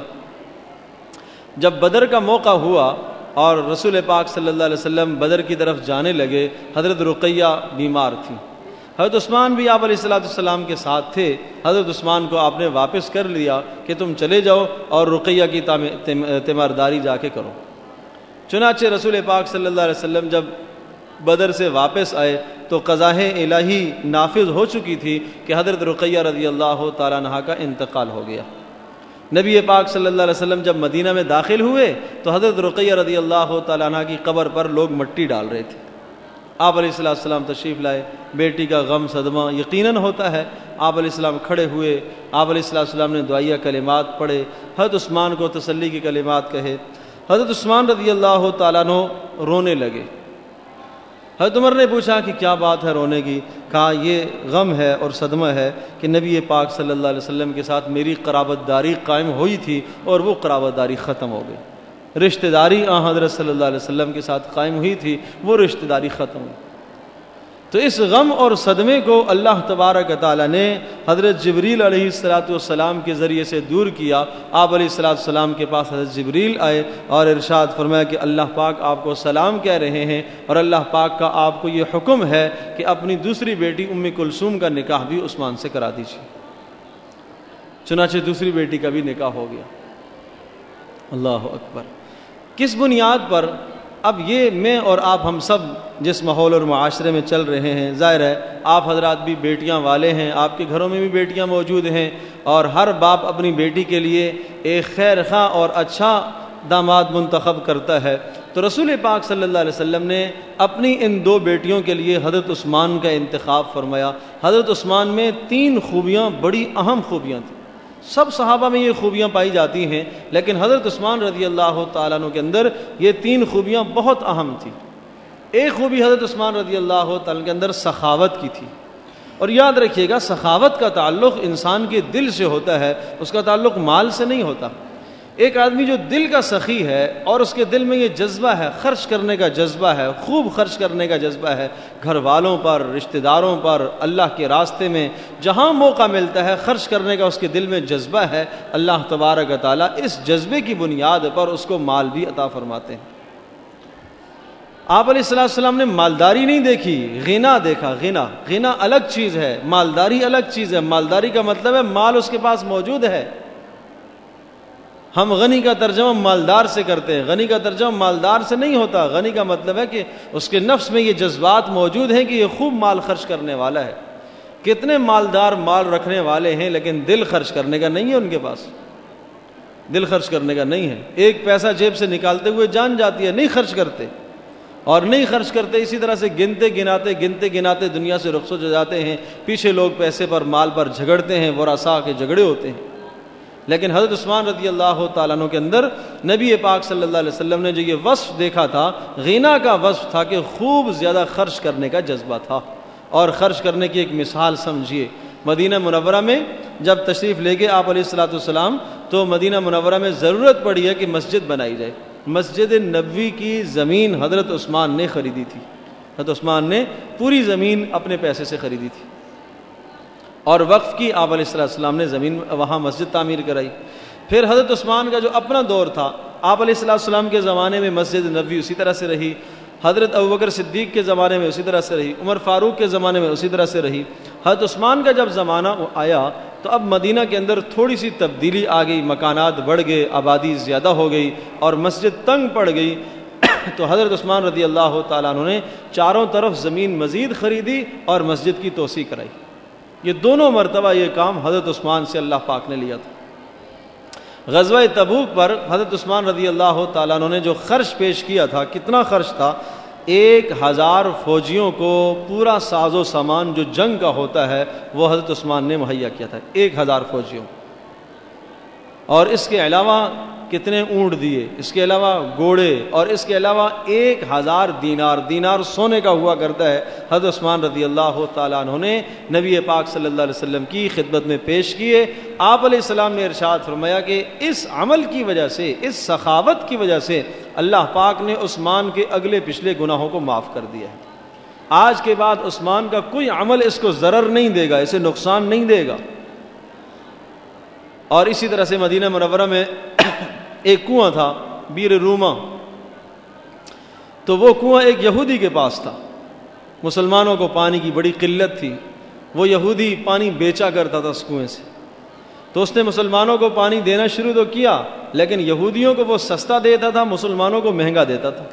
جب بدر کا موقع ہوا اور رسول پاک صلی اللہ علیہ وسلم بدر کی طرف جانے لگے، حضرت رقیہ بیمار تھی، حضرت عثمان بھی آپ علیہ الصلوۃ والسلام کے ساتھ تھے۔ حضرت عثمان کو آپ نے واپس کر لیا کہ تم چلے جاؤ اور رقیہ کی تیمارداری جا کے کرو۔ چنانچہ رسول پاک صلی اللہ علیہ وسلم جب بدر سے واپس آئے تو قضاء الہی نافذ ہو چکی تھی کہ حضرت رقیہ رضی اللہ تعالیٰ عنہ کا انتقال ہو گیا۔ نبی پاک صلی اللہ علیہ وسلم جب مدینہ میں داخل ہوئے تو حضرت رقیہ رضی اللہ تعالیٰ عنہ کی قبر پر لوگ مٹی ڈال رہے تھے۔ آپ علیہ الصلوۃ والسلام تشریف لائے، بیٹی کا غم صدمہ یقیناً ہوتا ہے، آپ علیہ السلام کھڑے ہوئے، آپ علیہ الصلوۃ والسلام نے دعائیہ کلمات پڑھے، حضرت عثمان کو تسلی کی کلمات کہے، حضرت عثمان رضی اللہ تعالیٰ عنہ رونے لگے۔ حضرت عمر نے پوچھا کہ کیا بات ہے رونے کی؟ کہا یہ غم ہے اور صدمہ ہے کہ نبی پاک صلی اللہ علیہ وسلم کے ساتھ میری قرابت داری قائم ہوئی تھی اور وہ قرابت داری ختم ہو گئی، رشتہ داری آن حضرت صلی اللہ علیہ وسلم کے ساتھ قائم ہوئی تھی، وہ رشتہ داری ختم ہوئی۔ تو اس غم اور صدمے کو اللہ تبارک تعالیٰ نے حضرت جبریل علیہ الصلوۃ والسلام کے ذریعے سے دور کیا۔ آپ علیہ الصلوۃ والسلام کے پاس حضرت جبریل آئے اور ارشاد فرمایا کہ اللہ پاک آپ کو سلام کہہ رہے ہیں اور اللہ پاک کا آپ کو یہ حکم ہے کہ اپنی دوسری بیٹی ام کلثوم کا نکاح بھی عثمان سے کرا دیجیے۔ چنانچہ دوسری بیٹی کا بھی نکاح ہو گیا۔ اللہ اکبر۔ کس بنیاد پر؟ اب یہ میں اور آپ ہم سب جس ماحول اور معاشرے میں چل رہے ہیں، ظاہر ہے آپ حضرات بھی بیٹیاں والے ہیں، آپ کے گھروں میں بھی بیٹیاں موجود ہیں، اور ہر باپ اپنی بیٹی کے لیے ایک خیر خواہ اور اچھا داماد منتخب کرتا ہے۔ تو رسول پاک صلی اللہ علیہ وسلم نے اپنی ان دو بیٹیوں کے لیے حضرت عثمان کا انتخاب فرمایا۔ حضرت عثمان میں تین خوبیاں، بڑی اہم خوبیاں تھیں۔ سب صحابہ میں یہ خوبیاں پائی جاتی ہیں، لیکن حضرت عثمان رضی اللہ تعالیٰ عنہ کے اندر یہ تین خوبیاں بہت اہم تھیں۔ ایک خوبی حضرت عثمان رضی اللہ تعالیٰ کے اندر سخاوت کی تھی، اور یاد رکھیے گا سخاوت کا تعلق انسان کے دل سے ہوتا ہے، اس کا تعلق مال سے نہیں ہوتا۔ ایک آدمی جو دل کا سخی ہے اور اس کے دل میں یہ جذبہ ہے، خرچ کرنے کا جذبہ ہے، خوب خرچ کرنے کا جذبہ ہے، گھر والوں پر، رشتہ داروں پر، اللہ کے راستے میں جہاں موقع ملتا ہے خرچ کرنے کا اس کے دل میں جذبہ ہے، اللہ تبارک و تعالیٰ اس جذبے کی بنیاد پر اس کو مال بھی عطا فرماتے ہیں۔ آپ علیہ الصلوۃ والسلام نے مالداری نہیں دیکھی، غنا دیکھا۔ غنا غنا الگ چیز ہے، مالداری الگ چیز ہے۔ مالداری کا مطلب ہے مال اس کے پاس موجود ہے۔ ہم غنی کا ترجمہ مالدار سے کرتے ہیں، غنی کا ترجمہ مالدار سے نہیں ہوتا۔ غنی کا مطلب ہے کہ اس کے نفس میں یہ جذبات موجود ہیں کہ یہ خوب مال خرچ کرنے والا ہے۔ کتنے مالدار مال رکھنے والے ہیں لیکن دل خرچ کرنے کا نہیں ہے، ان کے پاس دل خرچ کرنے کا نہیں ہے۔ ایک پیسہ جیب سے نکالتے ہوئے جان جاتی ہے، نہیں خرچ کرتے اور نہیں خرچ کرتے۔ اسی طرح سے گنتے گناتے گنتے گناتے دنیا سے رخصت ہو جاتے ہیں۔ پیچھے لوگ پیسے پر، مال پر جھگڑتے ہیں، ورثاء کے جھگڑے ہوتے ہیں۔ لیکن حضرت عثمان رضی اللہ تعالیٰ عنہ کے اندر نبی پاک صلی اللہ علیہ وسلم نے جو یہ وصف دیکھا تھا، غنا کا وصف تھا کہ خوب زیادہ خرچ کرنے کا جذبہ تھا۔ اور خرچ کرنے کی ایک مثال سمجھیے، مدینہ منورہ میں جب تشریف لے گئے آپ علیہ الصلوۃ والسلام تو مدینہ منورہ میں ضرورت پڑی ہے کہ مسجد بنائی جائے۔ مسجد نبوی کی زمین حضرت عثمان نے خریدی تھی۔ حضرت عثمان نے پوری زمین اپنے پیسے سے خریدی تھی اور وقف کی۔ آپ علیہ السلام نے زمین وہاں مسجد تعمیر کرائی۔ پھر حضرت عثمان کا جو اپنا دور تھا، آپ علیہ السلام کے زمانے میں مسجد نبوی اسی طرح سے رہی، حضرت ابوبکر صدیق کے زمانے میں اسی طرح سے رہی، عمر فاروق کے زمانے میں اسی طرح سے رہی۔ حضرت عثمان کا جب زمانہ آیا تو اب مدینہ کے اندر تھوڑی سی تبدیلی آ گئی، مکانات بڑھ گئے، آبادی زیادہ ہو گئی اور مسجد تنگ پڑ گئی۔ تو حضرت عثمان رضی اللہ تعالیٰ عنہ نے چاروں طرف زمین مزید خریدی اور مسجد کی توسیع کرائی۔ یہ دونوں مرتبہ یہ کام حضرت عثمان سے اللہ پاک نے لیا تھا۔ غزوہ تبوک پر حضرت عثمان رضی اللہ تعالیٰ عنہ نے جو خرچ پیش کیا تھا، کتنا خرچ تھا؟ ایک ہزار فوجیوں کو پورا ساز و سامان جو جنگ کا ہوتا ہے وہ حضرت عثمان نے مہیا کیا تھا، ایک ہزار فوجیوں۔ اور اس کے علاوہ کتنے اونٹ دیے، اس کے علاوہ گھوڑے، اور اس کے علاوہ ایک ہزار دینار، دینار سونے کا ہوا کرتا ہے، حضرت عثمان رضی اللہ تعالیٰ عنہ نے نبی پاک صلی اللہ علیہ وسلم کی خدمت میں پیش کیے۔ آپ علیہ السلام نے ارشاد فرمایا کہ اس عمل کی وجہ سے، اس سخاوت کی وجہ سے اللہ پاک نے عثمان کے اگلے پچھلے گناہوں کو معاف کر دیا ہے۔ آج کے بعد عثمان کا کوئی عمل اس کو ضرر نہیں دے گا، اسے نقصان نہیں دے گا۔ اور اسی طرح سے مدینہ منورہ میں ایک کنواں تھا، بیر روما، تو وہ کنواں ایک یہودی کے پاس تھا۔ مسلمانوں کو پانی کی بڑی قلت تھی، وہ یہودی پانی بیچا کرتا تھا اس کنویں سے، تو اس نے مسلمانوں کو پانی دینا شروع تو کیا، لیکن یہودیوں کو وہ سستا دیتا تھا، مسلمانوں کو مہنگا دیتا تھا۔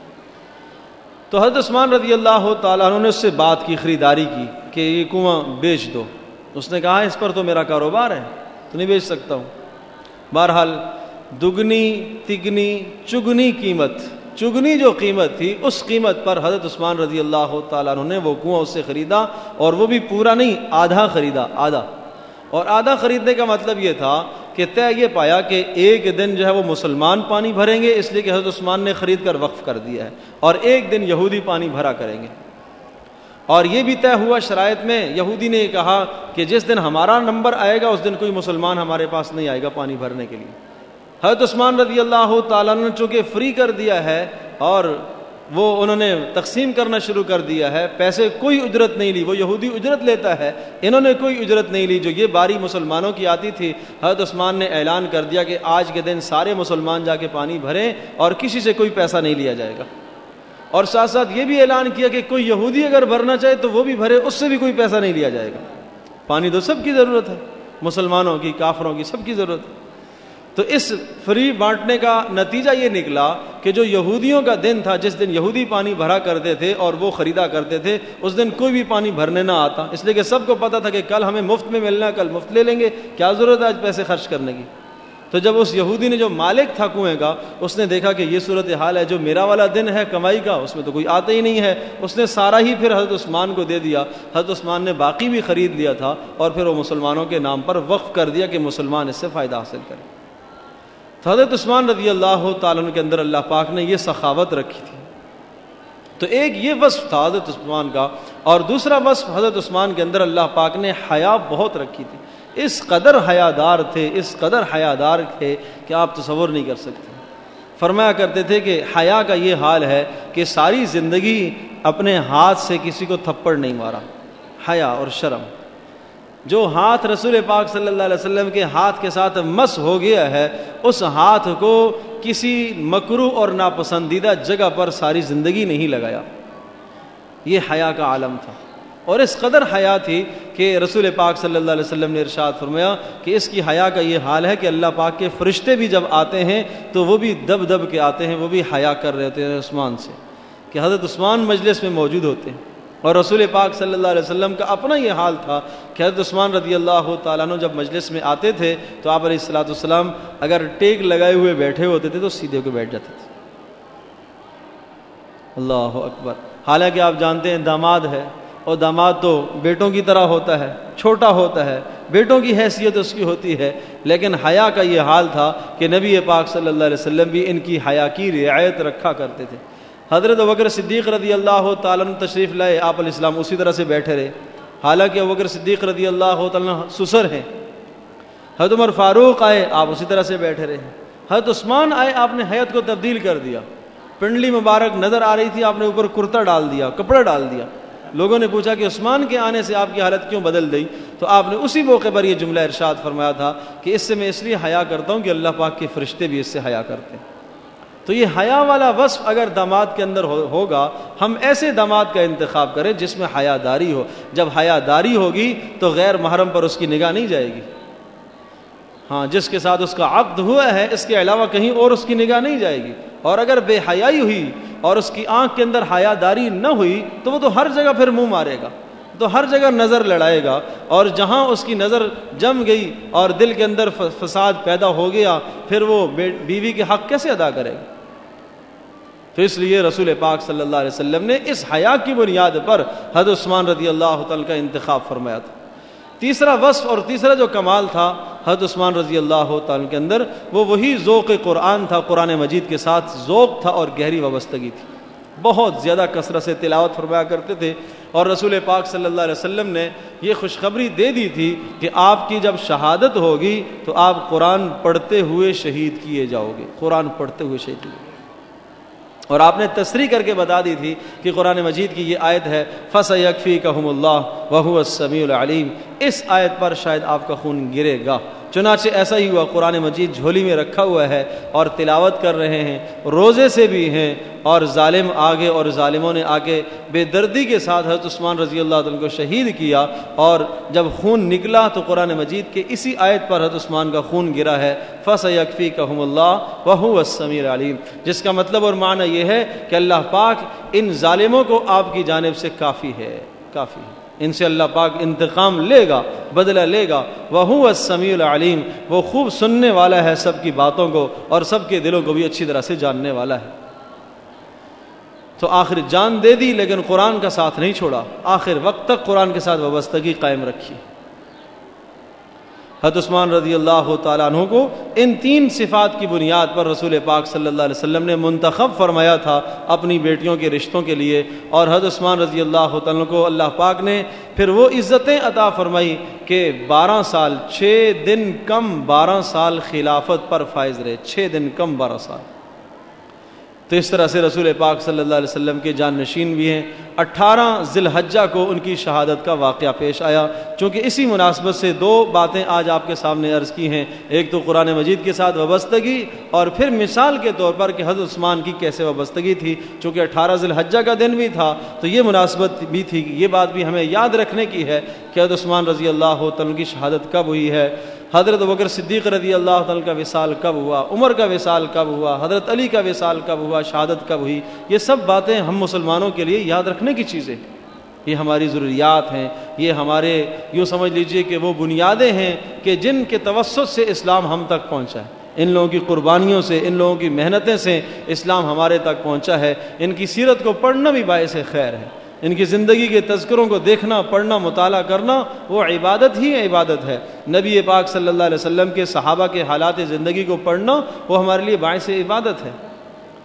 تو حضرت عثمان رضی اللہ تعالیٰ عنہ نے اس سے بات کی، خریداری کی کہ یہ کنواں بیچ دو۔ اس نے کہا اس پر تو میرا کاروبار ہے، تو نہیں بیچ سکتا ہوں۔ بہرحال دگنی تگنی چگنی قیمت، چگنی جو قیمت تھی اس قیمت پر حضرت عثمان رضی اللہ تعالیٰ عنہ نے وہ کنواں اس سے خریدا، اور وہ بھی پورا نہیں، آدھا خریدا، آدھا۔ اور آدھا خریدنے کا مطلب یہ تھا کہ طے یہ پایا کہ ایک دن جو ہے وہ مسلمان پانی بھریں گے، اس لیے کہ حضرت عثمان نے خرید کر وقف کر دیا ہے، اور ایک دن یہودی پانی بھرا کریں گے۔ اور یہ بھی طے ہوا شرائط میں، یہودی نے کہا کہ جس دن ہمارا نمبر آئے گا اس دن کوئی مسلمان ہمارے پاس نہیں آئے گا پانی بھرنے کے لیے۔ حضرت عثمان رضی اللہ تعالیٰ نے چونکہ فری کر دیا ہے اور وہ انہوں نے تقسیم کرنا شروع کر دیا ہے، پیسے کوئی اجرت نہیں لی، وہ یہودی اجرت لیتا ہے، انہوں نے کوئی اجرت نہیں لی، جو یہ باری مسلمانوں کی آتی تھی۔ حضرت عثمان نے اعلان کر دیا کہ آج کے دن سارے مسلمان جا کے پانی بھریں اور کسی سے کوئی پیسہ نہیں لیا جائے گا، اور ساتھ ساتھ یہ بھی اعلان کیا کہ کوئی یہودی اگر بھرنا چاہے تو وہ بھی بھرے، اس سے بھی کوئی پیسہ نہیں لیا جائے گا۔ پانی تو سب کی ضرورت ہے، مسلمانوں کی، کافروں کی، سب کی ضرورت ہے۔ تو اس فری بانٹنے کا نتیجہ یہ نکلا کہ جو یہودیوں کا دن تھا، جس دن یہودی پانی بھرا کرتے تھے اور وہ خریدا کرتے تھے، اس دن کوئی بھی پانی بھرنے نہ آتا، اس لیے کہ سب کو پتا تھا کہ کل ہمیں مفت میں ملنا ہے، کل مفت لے لیں گے، کیا ضرورت ہے آج پیسے خرچ کرنے کی۔ تو جب اس یہودی نے، جو مالک تھا کنویں کا، اس نے دیکھا کہ یہ صورتحال ہے، جو میرا والا دن ہے کمائی کا اس میں تو کوئی آتا ہی نہیں ہے، اس نے سارا ہی پھر حضرت عثمان کو دے دیا۔ حضرت عثمان نے باقی بھی خرید لیا تھا اور پھر وہ مسلمانوں کے نام پر وقف کر دیا کہ مسلمان اس سے فائدہ حاصل کریں۔ تو حضرت عثمان رضی اللہ تعالیٰ عنہ کے اندر اللہ پاک نے یہ سخاوت رکھی تھی۔ تو ایک یہ وصف تھا حضرت عثمان کا، اور دوسرا وصف حضرت عثمان کے اندر اللہ پاک نے حیا بہت رکھی تھی، اس قدر حیادار تھے، اس قدر حیادار تھے کہ آپ تصور نہیں کر سکتے۔ فرمایا کرتے تھے کہ حیا کا یہ حال ہے کہ ساری زندگی اپنے ہاتھ سے کسی کو تھپڑ نہیں مارا۔ حیا اور شرم، جو ہاتھ رسول پاک صلی اللہ علیہ وسلم کے ہاتھ کے ساتھ مس ہو گیا ہے، اس ہاتھ کو کسی مکروہ اور ناپسندیدہ جگہ پر ساری زندگی نہیں لگایا۔ یہ حیا کا عالم تھا، اور اس قدر حیا تھی کہ رسول پاک صلی اللہ علیہ وسلم نے ارشاد فرمایا کہ اس کی حیا کا یہ حال ہے کہ اللہ پاک کے فرشتے بھی جب آتے ہیں تو وہ بھی دب دب کے آتے ہیں، وہ بھی حیا کر رہے ہوتے ہیں عثمان سے، کہ حضرت عثمان مجلس میں موجود ہوتے ہیں۔ اور رسول پاک صلی اللہ علیہ وسلم کا اپنا یہ حال تھا کہ حضرت عثمان رضی اللہ تعالیٰ عنہ جب مجلس میں آتے تھے تو آپ علیہ الصلوۃ والسلام اگر ٹیک لگائے ہوئے بیٹھے ہوتے تھے تو سیدھے ہو کے بیٹھ جاتے تھے۔ اللہ اکبر۔ حالانکہ آپ جانتے ہیں داماد ہے، اور داماد تو بیٹوں کی طرح ہوتا ہے، چھوٹا ہوتا ہے، بیٹوں کی حیثیت اس کی ہوتی ہے، لیکن حیا کا یہ حال تھا کہ نبی پاک صلی اللہ علیہ وسلم بھی ان کی حیا کی رعایت رکھا کرتے تھے۔ حضرت ابوبکر صدیق رضی اللہ تعالیٰ عنہ تشریف لائے، آپ علیہ السلام اسی طرح سے بیٹھے رہے، حالانکہ ابوبکر صدیق رضی اللہ تعالیٰ عنہ سسر ہیں۔ حضرت عمر فاروق آئے، آپ اسی طرح سے بیٹھے رہے۔ حضرت عثمان آئے، آپ نے حیت کو تبدیل کر دیا، پنڈلی مبارک نظر آ رہی تھی، آپ نے اوپر کرتا ڈال دیا، کپڑا ڈال دیا۔ لوگوں نے پوچھا کہ عثمان کے آنے سے آپ کی حالت کیوں بدل گئی؟ تو آپ نے اسی موقع پر یہ جملہ ارشاد فرمایا تھا کہ اس سے میں اس لیے حیا کرتا ہوں کہ اللہ پاک کے فرشتے بھی اس سے حیا کرتے ہیں۔ تو یہ حیا والا وصف اگر داماد کے اندر ہوگا، ہم ایسے داماد کا انتخاب کریں جس میں حیا داری ہو۔ جب حیا داری ہوگی تو غیر محرم پر اس کی نگاہ نہیں جائے گی، ہاں جس کے ساتھ اس کا عقد ہوا ہے اس کے علاوہ کہیں اور اس کی نگاہ نہیں جائے گی۔ اور اگر بے حیائی ہوئی اور اس کی آنکھ کے اندر حیا داری نہ ہوئی تو وہ تو ہر جگہ پھر منہ مارے گا، تو ہر جگہ نظر لڑائے گا، اور جہاں اس کی نظر جم گئی اور دل کے اندر فساد پیدا ہو گیا، پھر وہ بیوی کے حق کیسے ادا کرے گا؟ تو اس لیے رسول پاک صلی اللہ علیہ وسلم نے اس حیا کی بنیاد پر حضرت عثمان رضی اللہ تعالیٰ کا انتخاب فرمایا تھا۔ تیسرا وصف اور تیسرا جو کمال تھا حضرت عثمان رضی اللہ تعالیٰ کے اندر، وہ وہی ذوق قرآن تھا، قرآن مجید کے ساتھ ذوق تھا اور گہری وابستگی تھی۔ بہت زیادہ کثرت سے تلاوت فرمایا کرتے تھے، اور رسول پاک صلی اللہ علیہ وسلم نے یہ خوشخبری دے دی تھی کہ آپ کی جب شہادت ہوگی تو آپ قرآن پڑھتے ہوئے شہید کیے جاؤ گے، قرآن پڑھتے ہوئے شہید کیے۔ اور آپ نے تصریح کر کے بتا دی تھی کہ قرآن مجید کی یہ آیت ہے فَسَيَكْفِيكَهُمُ اللَّهُ وَهُوَ السَّمِيعُ الْعَلِيمُ، اس آیت پر شاید آپ کا خون گرے گا۔ چنانچہ ایسا ہی ہوا، قرآن مجید جھولی میں رکھا ہوا ہے اور تلاوت کر رہے ہیں، روزے سے بھی ہیں، اور ظالم آگے اور ظالموں نے آگے بے دردی کے ساتھ حضرت عثمان رضی اللہ عنہ کو شہید کیا، اور جب خون نکلا تو قرآن مجید کے اسی آیت پر حضرت عثمان کا خون گرا ہے فَسَيَكْفِيكَهُمُ اللَّهُ وَهُوَ السَّمِيعُ الْعَلِيمُ، جس کا مطلب اور معنی یہ ہے کہ اللہ پاک ان ظالموں کو آپ کی جانب سے کافی ہے، کافی ہے، ان سے اللہ پاک انتقام لے گا، بدلہ لے گا۔ وَهُوَ السَّمِيعُ الْعَلِيمُ، وہ خوب سننے والا ہے سب کی باتوں کو، اور سب کے دلوں کو بھی اچھی طرح سے جاننے والا ہے۔ تو آخر جان دے دی لیکن قرآن کا ساتھ نہیں چھوڑا، آخر وقت تک قرآن کے ساتھ وابستگی قائم رکھی۔ حضرت عثمان رضی اللہ تعالیٰ عنہ کو ان تین صفات کی بنیاد پر رسول پاک صلی اللہ علیہ وسلم نے منتخب فرمایا تھا اپنی بیٹیوں کے رشتوں کے لیے، اور حضرت عثمان رضی اللہ تعالیٰ عنہ کو اللہ پاک نے پھر وہ عزتیں عطا فرمائی کہ بارہ سال چھ دن کم بارہ سال خلافت پر فائز رہے، چھ دن کم بارہ سال۔ تو اس طرح سے رسول پاک صلی اللہ علیہ وسلم کے جان نشین بھی ہیں۔ اٹھارہ ذی الحجہ کو ان کی شہادت کا واقعہ پیش آیا، چونکہ اسی مناسبت سے دو باتیں آج آپ کے سامنے عرض کی ہیں، ایک تو قرآن مجید کے ساتھ وابستگی، اور پھر مثال کے طور پر کہ حضرت عثمان کی کیسے وابستگی تھی، چونکہ اٹھارہ ذی الحجہ کا دن بھی تھا تو یہ مناسبت بھی تھی، یہ بات بھی ہمیں یاد رکھنے کی ہے کہ حضرت عثمان رضی اللہ تعالیٰ کی شہادت کب ہوئی ہے، حضرت ابوبکر صدیق رضی اللہ تعالیٰ کا وصال کب ہوا، عمر کا وصال کب ہوا، حضرت علی کا وصال کب ہوا، شہادت کب ہوئی، یہ سب باتیں ہم مسلمانوں کے لیے یاد رکھنے کی چیزیں، یہ ہماری ضروریات ہیں، یہ ہمارے یوں سمجھ لیجئے کہ وہ بنیادیں ہیں کہ جن کے توسط سے اسلام ہم تک پہنچا ہے، ان لوگوں کی قربانیوں سے، ان لوگوں کی محنتیں سے اسلام ہمارے تک پہنچا ہے۔ ان کی سیرت کو پڑھنا بھی باعث خیر ہے، ان کی زندگی کے تذکروں کو دیکھنا، پڑھنا، مطالعہ کرنا وہ عبادت ہی عبادت ہے۔ نبی پاک صلی اللہ علیہ وسلم کے صحابہ کے حالات زندگی کو پڑھنا وہ ہمارے لیے باعث عبادت ہے۔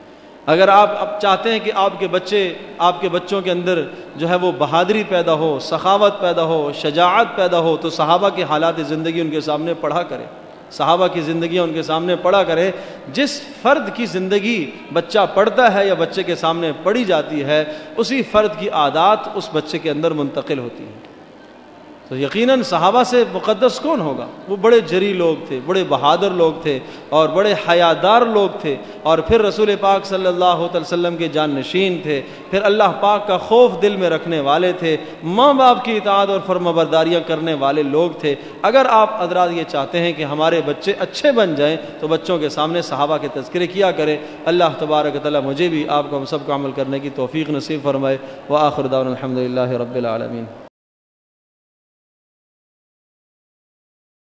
اگر آپ اب چاہتے ہیں کہ آپ کے بچے آپ کے بچوں کے اندر جو ہے وہ بہادری پیدا ہو، سخاوت پیدا ہو، شجاعت پیدا ہو، تو صحابہ کے حالات زندگی ان کے سامنے پڑھا کرے، صحابہ کی زندگیاں ان کے سامنے پڑھا کرے۔ جس فرد کی زندگی بچہ پڑھتا ہے یا بچے کے سامنے پڑھی جاتی ہے، اسی فرد کی عادات اس بچے کے اندر منتقل ہوتی ہیں۔ تو یقیناً صحابہ سے مقدس کون ہوگا؟ وہ بڑے جری لوگ تھے، بڑے بہادر لوگ تھے اور بڑے حیادار لوگ تھے، اور پھر رسول پاک صلی اللہ علیہ وسلم کے جان نشین تھے، پھر اللہ پاک کا خوف دل میں رکھنے والے تھے، ماں باپ کی اطاعت اور فرمانبرداریاں کرنے والے لوگ تھے۔ اگر آپ حضرات یہ چاہتے ہیں کہ ہمارے بچے اچھے بن جائیں تو بچوں کے سامنے صحابہ کے تذکرے کیا کریں۔ اللہ تبارک و تعالیٰ مجھے بھی آپ کو ہم سب کو عمل کرنے کی توفیق نصیب فرمائے۔ وآخر دعوانا الحمدللہ رب العالمین۔